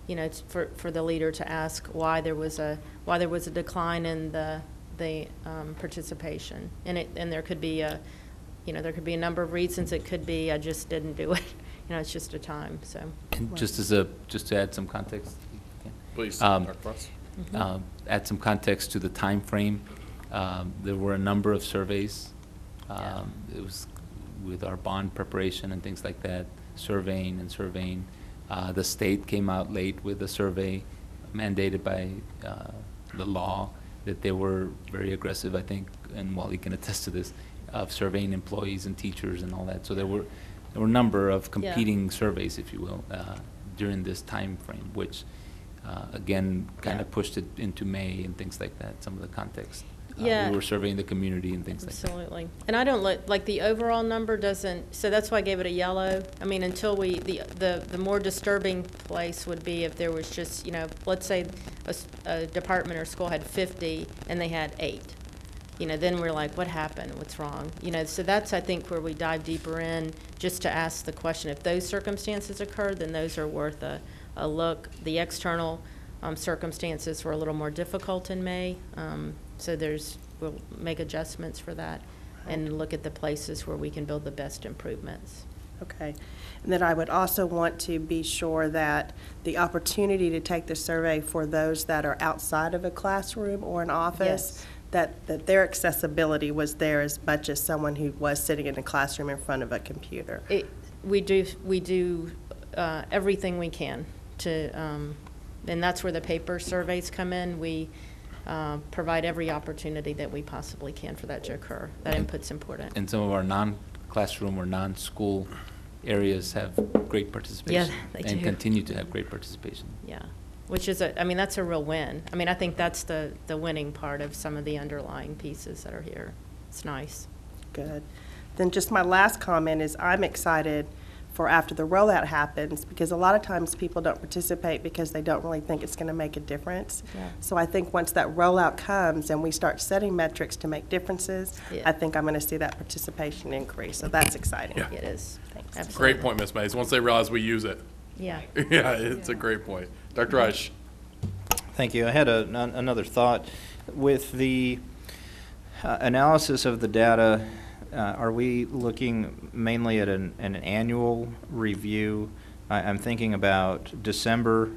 for the leader to ask why there was a decline in the participation. And there could be a number of reasons. It could be I just didn't do it. It's just a time. So. And just to add some context. Please, Dr. Ross. Add some context to the time frame. There were a number of surveys. It was with our bond preparation and things like that, surveying. The state came out late with a survey mandated by the law that they were very aggressive, I think, and Wally can attest to this, of surveying employees and teachers and all that. So there were a number of competing surveys, if you will, during this time frame, which again, kind of pushed it into May and things like that, some of the context. We were surveying the community and things like that. Absolutely. And I don't like the overall number doesn't, so that's why I gave it a yellow. I mean, until the more disturbing place would be if there was just, let's say a department or school had 50 and they had 8. Then we're like, what happened? What's wrong? So that's, I think, where we dive deeper in just to ask the question. If those circumstances occurred, then those are worth a look. The external circumstances were a little more difficult in May, so we'll make adjustments for that and look at the places where we can build the best improvements. Okay. And then I would also want to be sure that the opportunity to take the survey for those that are outside of a classroom or an office, that their accessibility was there as much as someone who was sitting in a classroom in front of a computer. We do everything we can to, and that's where the paper surveys come in. We provide every opportunity that we possibly can for that to occur. That input's important. And some of our non-classroom or non-school areas have great participation. Yeah, they and do. continue to have great participation. Yeah, which is that's a real win. I think that's the winning part of some of the underlying pieces that are here. It's nice. Good. Then just my last comment is I'm excited for after the rollout happens, because a lot of times people don't participate because they don't really think it's going to make a difference. Yeah. So I think once that rollout comes and we start setting metrics to make differences, I think I'm going to see that participation increase. So that's exciting. Yeah. It is. Thanks. Absolutely. Great point, Ms. Mays. Once they realize we use it. Yeah. Yeah, it's a great point. Dr. Reich. Thank you. I had another thought. With the analysis of the data, are we looking mainly at an annual review? I'm thinking about December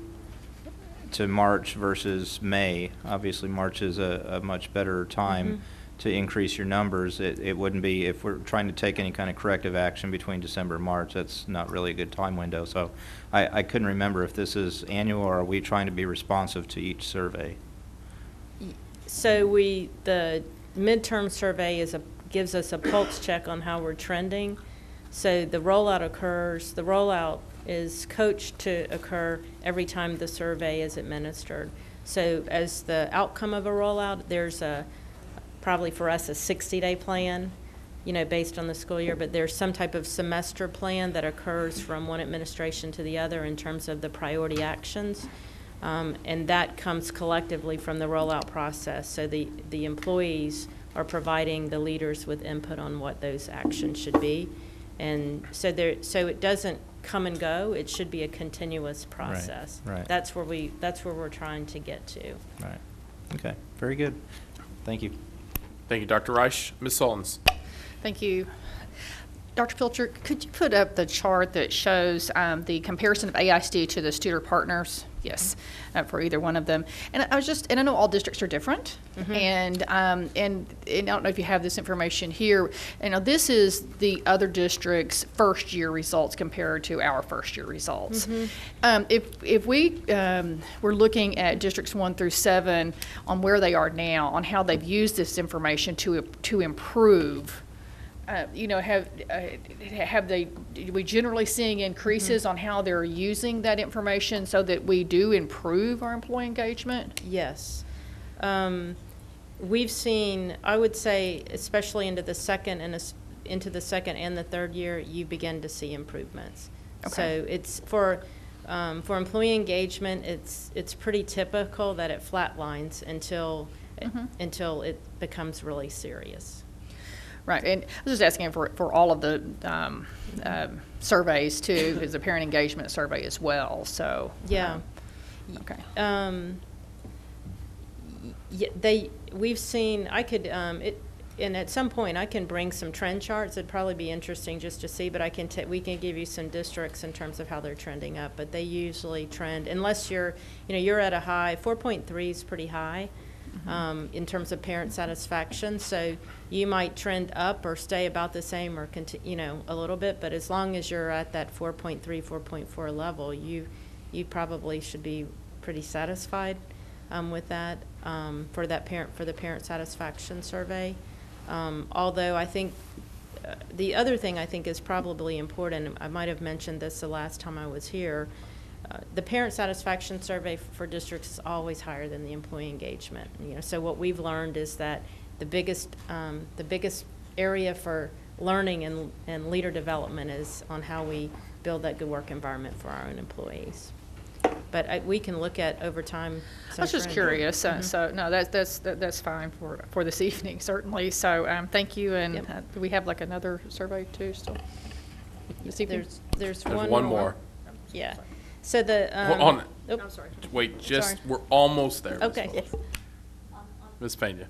to March versus May. Obviously, March is a much better time to increase your numbers. It wouldn't be, if we're trying to take any kind of corrective action between December and March, that's not really a good time window. So I couldn't remember if this is annual or are we trying to be responsive to each survey? So the midterm survey gives us a pulse check on how we're trending. So the rollout is coached to occur every time the survey is administered. So as the outcome of a rollout, there's probably for us a 60-day plan, based on the school year, but there's some type of semester plan that occurs from one administration to the other in terms of the priority actions. And that comes collectively from the rollout process. So the employees are providing the leaders with input on what those actions should be. And so it doesn't come and go. It should be a continuous process. Right. That's where we're trying to get to. Right. Okay. Very good. Thank you. Thank you, Dr. Reich. Ms. Sultans. Thank you. Dr. Pilcher, could you put up the chart that shows the comparison of AISD to the student partners? Yes, for either one of them. And I know all districts are different, and I don't know if you have this information here. You know, this is the other district's first year results compared to our first year results. If we were looking at districts 1 through 7 on where they are now, on how they've used this information to improve. You know, are we generally seeing increases on how they're using that information so that we do improve our employee engagement? Yes. We've seen, I would say, especially into the second and the third year, you begin to see improvements. Okay. So it's for employee engagement, it's pretty typical that it flatlines until it becomes really serious. Right, and I was just asking for all of the surveys too, because the parent engagement survey as well. So yeah, okay. Yeah, we've seen. I could and at some point I can bring some trend charts. It'd probably be interesting just to see, but we can give you some districts in terms of how they're trending up. But they usually trend, unless you're at a high. 4.3 is pretty high. In terms of parent satisfaction, so you might trend up or stay about the same or a little bit, but as long as you're at that 4.3, 4.4 level, you probably should be pretty satisfied with that for the parent satisfaction survey. Although I think the other thing I think is probably important, I might have mentioned this the last time I was here. The parent satisfaction survey for districts is always higher than the employee engagement. So what we've learned is that the biggest area for learning and leader development is on how we build that good work environment for our own employees. But we can look at over time. I was just curious. So no, that's fine for this evening, certainly. So thank you. And do we have like another survey too still? There's one more. Yeah. So the hold on. Oh, I'm sorry. Wait, just Sorry. we're almost there. Okay. Ms. Pena.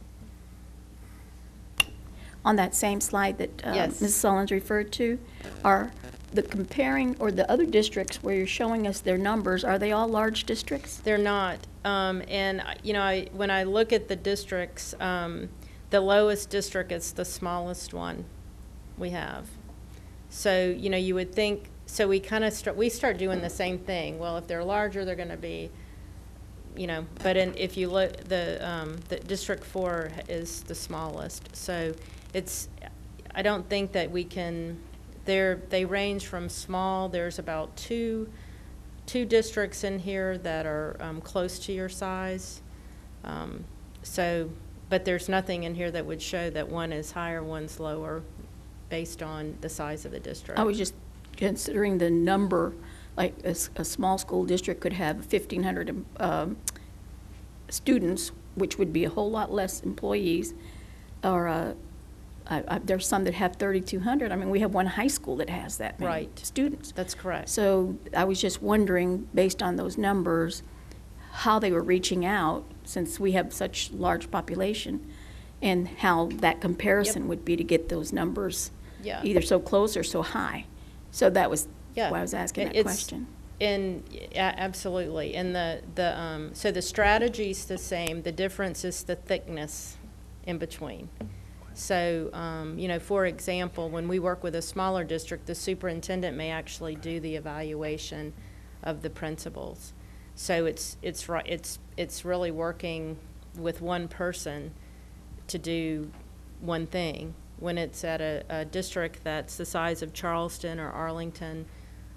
On that same slide that Yes. Ms. Sullins referred to, are the comparing or the other districts where you're showing us their numbers, are they all large districts? They're not. And when I look at the districts, the lowest district is the smallest one we have. So you would think. So we kind of start doing the same thing. Well, if they're larger, they're going to be, But if you look, the District 4 is the smallest. So I don't think that we can. They range from small. There's about two districts in here that are close to your size. But there's nothing in here that would show that one is higher, one's lower, based on the size of the district. I was just considering the number, like a small school district could have 1,500 students, which would be a whole lot less employees, or there's some that have 3,200. I mean, we have one high school that has that many students. That's correct. So I was just wondering, based on those numbers, how they were reaching out, since we have such large population, and how that comparison would be to get those numbers either so close or so high. So that was why I was asking that question. Absolutely. And so the strategy's the same. The difference is the thickness in between. So, for example, when we work with a smaller district, the superintendent may actually do the evaluation of the principals. So it's really working with one person to do one thing. When it's at a district that's the size of Charleston or Arlington,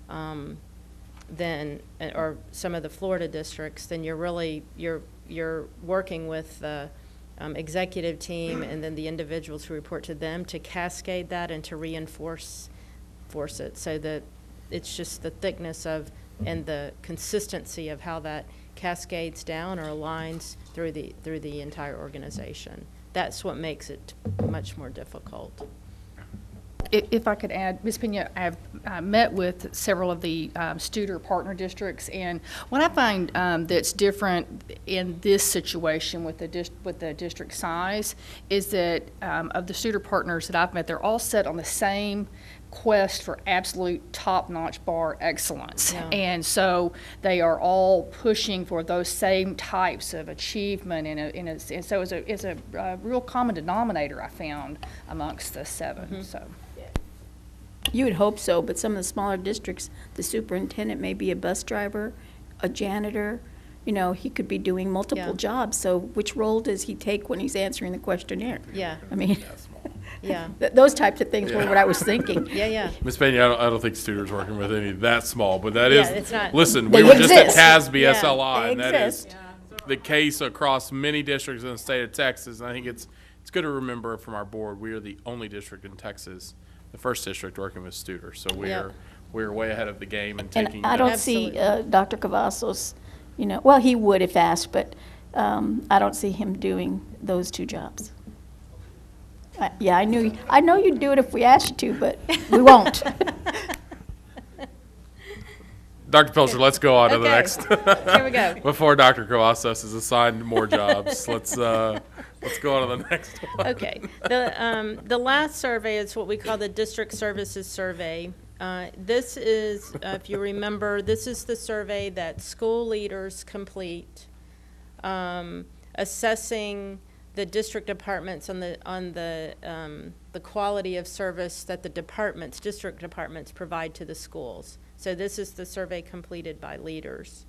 then or some of the Florida districts, then you're working with the executive team and then the individuals who report to them to cascade that and to reinforce it, so that it's just the thickness of and the consistency of how that cascades down or aligns through the entire organization. That's what makes it much more difficult. If I could add, Ms. Pena, I've met with several of the Studer partner districts, and what I find that's different in this situation with the district size is that of the Studer partners that I've met, they're all set on the same quest for absolute top-notch bar excellence. Yeah. And so they are all pushing for those same types of achievement, and so it's a real common denominator I found amongst the 7. So. You would hope so, but some of the smaller districts, the superintendent may be a bus driver, a janitor, you know, he could be doing multiple jobs. So which role does he take when he's answering the questionnaire? Yeah. I mean, Yeah. those types of things were what I was thinking. Yeah. Ms. Pena, I don't think Studer's working with any that small, but that Yeah, is, it's not. listen, They we were just at exist. CASB Yeah, SLI, they and that is exist. the case across many districts in the state of Texas. And I think it's good to remember from our board, we are the only district in Texas, the first district working with Studer. So we're way ahead of the game and taking. And I don't see Dr. Cavazos, you know, well, he would if asked, but I don't see him doing those 2 jobs. Yeah, I know you'd do it if we asked you to, but we won't. Dr. Pilcher, let's go on to the Okay. next. Here we go. Before Dr. Cavazos is assigned more jobs, let's go on to the next one. Okay. The last survey is what we call the District Services Survey. This is, if you remember, this is the survey that school leaders complete, assessing the district departments on the quality of service that the district departments provide to the schools. So this is the survey completed by leaders.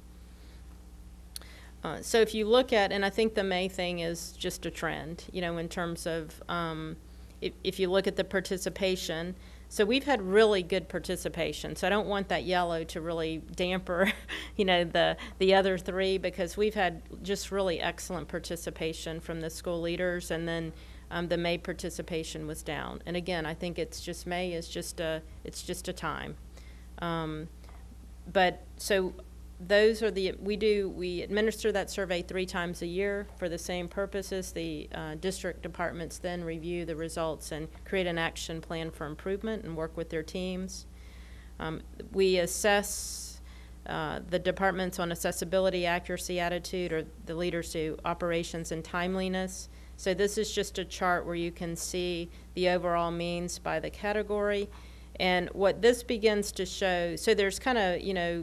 So if you look at, and I think the May thing is just a trend, you know, in terms of if you look at the participation. So we've had really good participation. So I don't want that yellow to really damper, you know, the other 3, because we've had just really excellent participation from the school leaders, and then the May participation was down. And again, I think it's just May is just a time. But so those are we administer that survey 3 times a year for the same purposes. The district departments then review the results and create an action plan for improvement and work with their teams. We assess the departments on accessibility, accuracy, attitude, or the leaders to operations and timeliness. So this is just a chart where you can see the overall means by the category. And what this begins to show, so there's kind of, you know,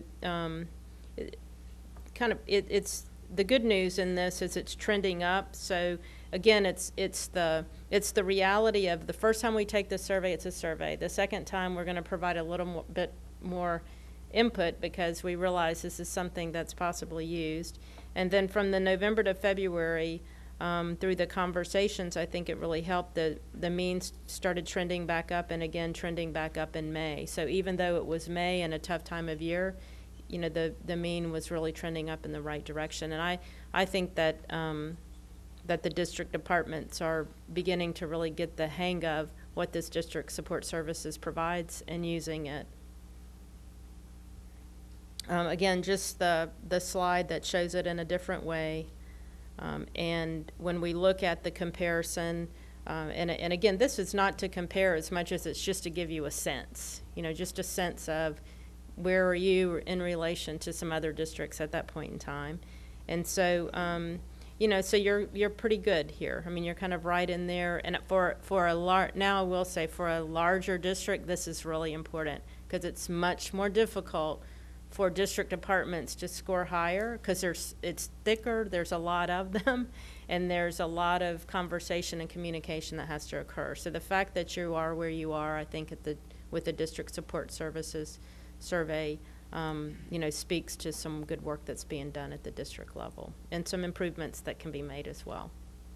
it's the good news in this is it's trending up. So again, it's the reality of the first time we take the survey, it's a survey. The second time, we're going to provide a little bit more input because we realize this is something that's possibly used. And then from the November to February, through the conversations, I think it really helped. The means started trending back up, and again trending back up in May. So even though it was May and a tough time of year, you know, the mean was really trending up in the right direction. And I think that that the district departments are beginning to really get the hang of what this district support services provides and using it. Again, just the slide that shows it in a different way. And when we look at the comparison, and again, this is not to compare as much as it's just to give you a sense, you know, just a sense of where are you in relation to some other districts at that point in time. And so, you know, so you're pretty good here. I mean, you're kind of right in there. And now I will say for a larger district, this is really important because it's much more difficult for district departments to score higher because it's thicker, there's a lot of them, and there's a lot of conversation and communication that has to occur. So the fact that you are where you are, I think with the district support services survey, you know, speaks to some good work that's being done at the district level and some improvements that can be made as well.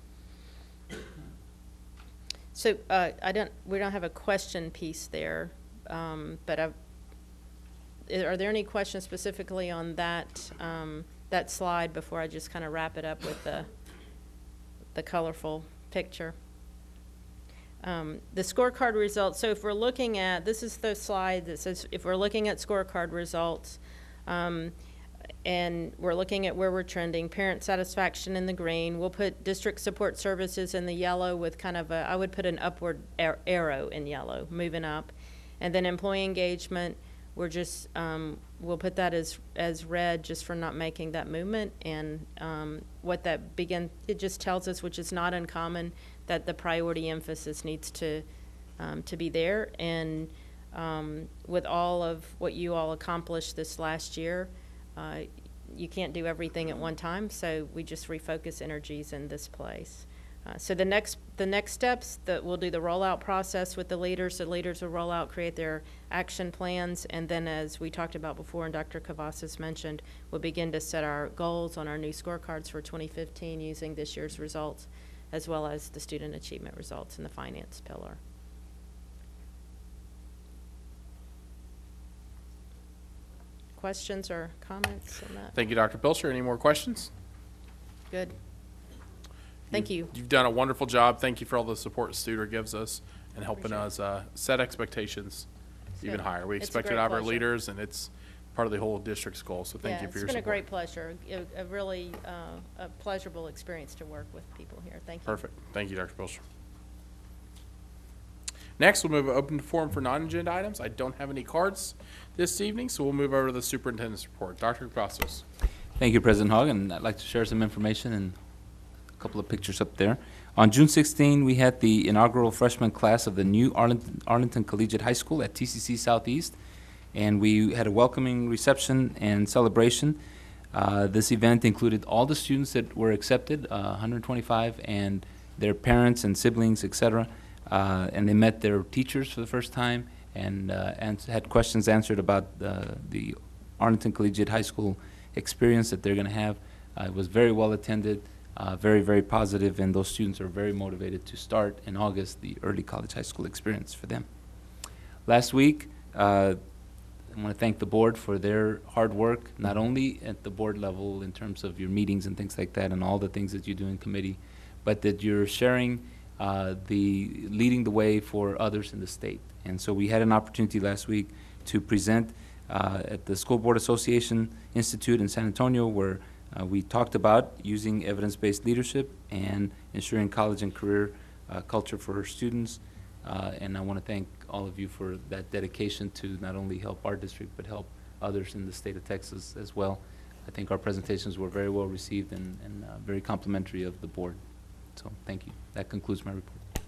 So we don't have a question piece there, but are there any questions specifically on that that slide before I just kind of wrap it up with the colorful picture? The scorecard results. So if we're looking at, this is the slide that says if we're looking at scorecard results, And we're looking at where we're trending. Parent satisfaction in the green. We'll put district support services in the yellow with kind of a, I would put an upward arrow in yellow, moving up. And then employee engagement, we're just, we'll put that as red just for not making that movement. And what that it just tells us, which is not uncommon, that the priority emphasis needs to be there. And with all of what you all accomplished this last year, you can't do everything at one time, so we just refocus energies in this place. So the next steps, that we'll do the rollout process with the leaders. The leaders will roll out, create their action plans, and then, as we talked about before and Dr. Cavazos mentioned, we'll begin to set our goals on our new scorecards for 2015 using this year's results, as well as the student achievement results in the finance pillar. Questions or comments on that? Thank you, Dr. Pilcher. Any more questions? Good. Thank you. You've done a wonderful job. Thank you for all the support Studer gives us and helping us set expectations even higher. We expect it out of our leaders, and it's part of the whole district's goal, so thank you for your support. It's been a great pleasure, a really a pleasurable experience to work with people here. Thank you. Perfect. Thank you, Dr. Pilcher. Next, we'll move open to forum for non-agenda items. I don't have any cards this evening, so we'll move over to the superintendent's report. Dr. Cavazos. Thank you, President Hogg, and I'd like to share some information and a couple of pictures up there. On June 16, we had the inaugural freshman class of the new Arlington Collegiate High School at TCC Southeast, and we had a welcoming reception and celebration. This event included all the students that were accepted, 125, and their parents and siblings, etc. And they met their teachers for the first time and had questions answered about the Arlington Collegiate High School experience that they're going to have. It was very well attended, very, very positive, and those students are very motivated to start in August the early college high school experience for them. Last week, I want to thank the board for their hard work, not only at the board level in terms of your meetings and things like that and all the things that you do in committee, but that you're sharing leading the way for others in the state. And so we had an opportunity last week to present at the School Board Association Institute in San Antonio, where we talked about using evidence-based leadership and ensuring college and career culture for our students. And I want to thank all of you for that dedication to not only help our district, but help others in the state of Texas as well. I think our presentations were very well received and very complimentary of the board. So thank you. That concludes my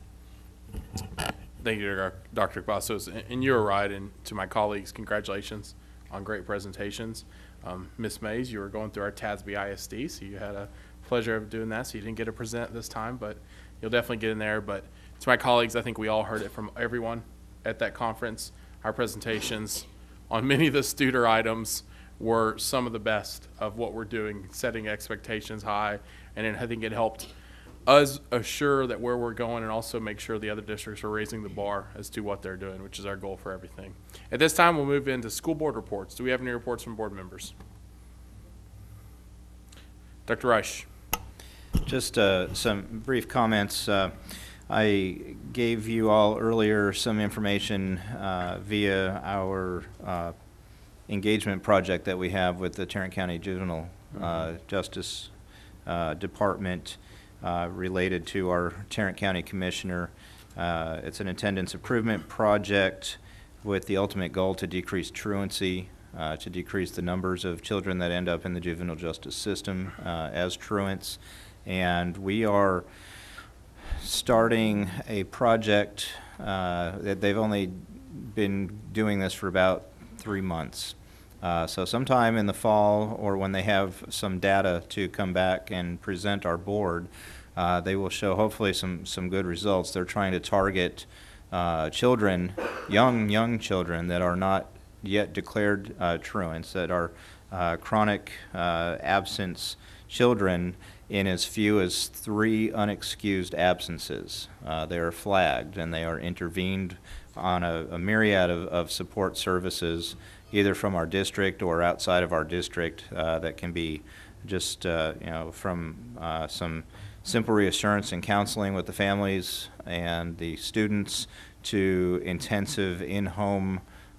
report. Thank you, Dr. Cavazos. And you're right, and to my colleagues, congratulations on great presentations. Ms. Mays, you were going through our TASB ISD, so you had a pleasure of doing that, so you didn't get to present this time, but you'll definitely get in there. But to my colleagues, I think we all heard it from everyone at that conference. Our presentations on many of the Studer items were some of the best of what we're doing, setting expectations high, and I think it helped us assure that where we're going and also make sure the other districts are raising the bar as to what they're doing, which is our goal for everything. At this time, we'll move into school board reports. Do we have any reports from board members? Dr. Reich. Just some brief comments. I gave you all earlier some information via our engagement project that we have with the Tarrant County Juvenile Justice Department related to our Tarrant County Commissioner. It's an attendance improvement project with the ultimate goal to decrease truancy, to decrease the numbers of children that end up in the juvenile justice system as truants. And we are starting a project that they've only been doing this for about 3 months. So sometime in the fall, or when they have some data to come back and present our board, they will show hopefully some good results. They're trying to target children, young children that are not yet declared truants, that are chronic absence children in as few as 3 unexcused absences. They are flagged and they are intervened on a myriad of support services, either from our district or outside of our district, that can be just from some simple reassurance and counseling with the families and the students to intensive in-home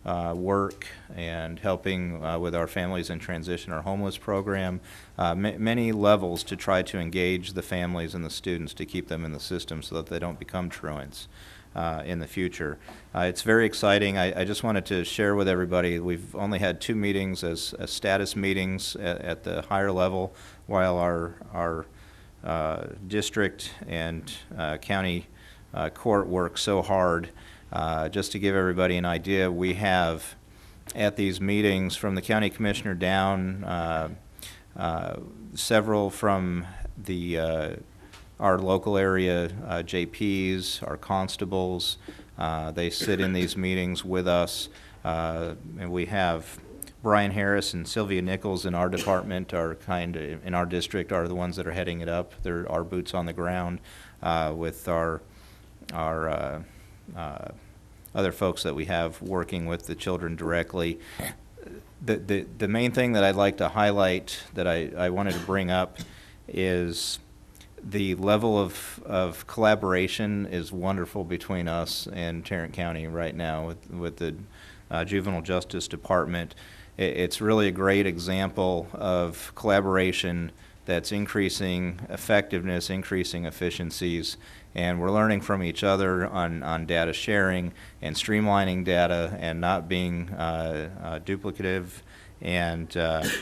work and helping with our Families in Transition, our homeless program, many levels to try to engage the families and the students to keep them in the system so that they don't become truants in the future. It's very exciting. I just wanted to share with everybody, we've only had 2 meetings as status meetings at the higher level, while our district and county court work so hard. Just to give everybody an idea, we have at these meetings from the county commissioner down, several from the our local area JPs, our constables. They sit in these meetings with us, and we have Brian Harris and Sylvia Nichols in our department are in our district are the ones that are heading it up. They're our boots on the ground with our other folks that we have working with the children directly. The main thing that I'd like to highlight that I wanted to bring up is the level of collaboration is wonderful between us and Tarrant County right now with the Juvenile Justice Department. It's really a great example of collaboration that's increasing effectiveness, increasing efficiencies, and we're learning from each other on data sharing and streamlining data and not being duplicative. And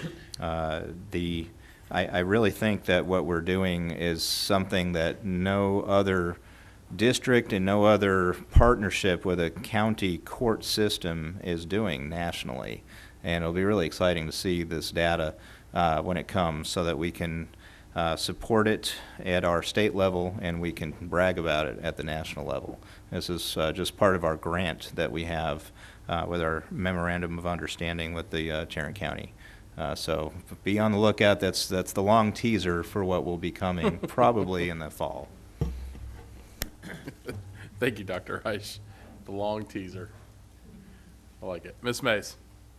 I really think that what we're doing is something that no other district and no other partnership with a county court system is doing nationally. And it'll be really exciting to see this data when it comes so that we can support it at our state level and we can brag about it at the national level. This is just part of our grant that we have with our memorandum of understanding with the Tarrant County. So be on the lookout. That's the long teaser for what will be coming probably in the fall. Thank you, Dr. Reich. The long teaser. I like it. Ms. Mays.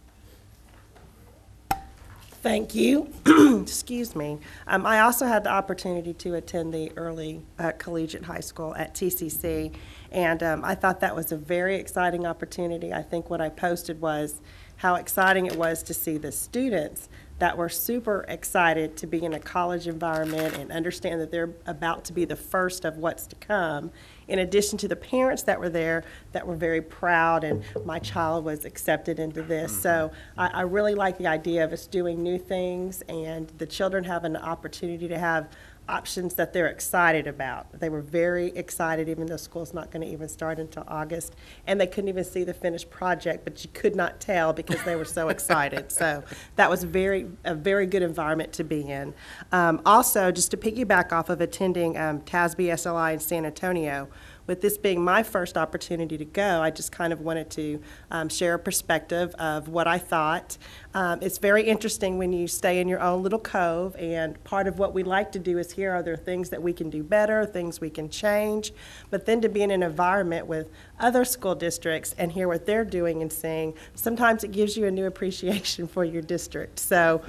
Thank you. Excuse me. I also had the opportunity to attend the early collegiate high school at TCC, and I thought that was a very exciting opportunity. I think what I posted was how exciting it was to see the students that were super excited to be in a college environment and understand that they're about to be the first of what's to come, in addition to the parents that were there that were very proud and my child was accepted into this. So I really like the idea of us doing new things and the children having the opportunity to have options that they're excited about. They were very excited, even though school's not going to even start until August, and they couldn't even see the finished project, but you could not tell because they were so excited. So that was a very good environment to be in. Also, just to piggyback off of attending TASB SLI in San Antonio, with this being my first opportunity to go, I just kind of wanted to share a perspective of what I thought. It's very interesting when you stay in your own little cove, and part of what we like to do is here are there things that we can do better, things we can change, but then to be in an environment with other school districts and hear what they're doing and saying, sometimes it gives you a new appreciation for your district. So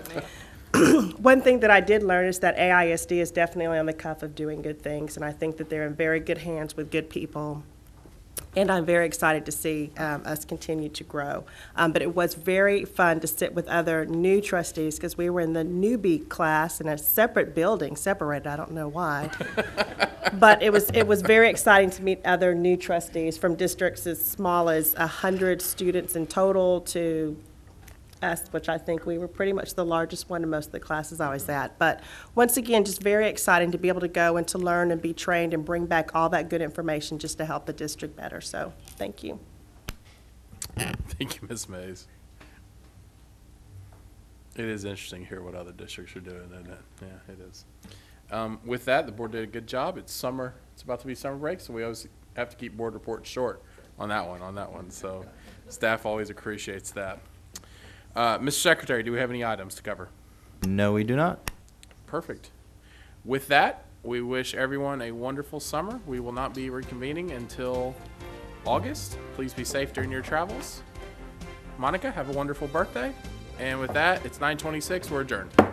one thing that I did learn is that AISD is definitely on the cuff of doing good things, and I think that they're in very good hands with good people. And I'm very excited to see us continue to grow. But it was very fun to sit with other new trustees because we were in the newbie class in a separate building, separated, I don't know why. But it was very exciting to meet other new trustees from districts as small as 100 students in total to us, which I think we were pretty much the largest one in most of the classes I was at. But once again, just very exciting to be able to go and to learn and be trained and bring back all that good information just to help the district better. So thank you. Thank you, Ms. Mays. It is interesting to hear what other districts are doing, isn't it? Yeah, it is. With that, the board did a good job. It's summer. It's about to be summer break, so we always have to keep board reports short on that one. So staff always appreciates that. Mr. Secretary, do we have any items to cover? No, we do not. Perfect. With that, we wish everyone a wonderful summer. We will not be reconvening until August. Please be safe during your travels. Monica, have a wonderful birthday. And with that, it's 9:26. We're adjourned.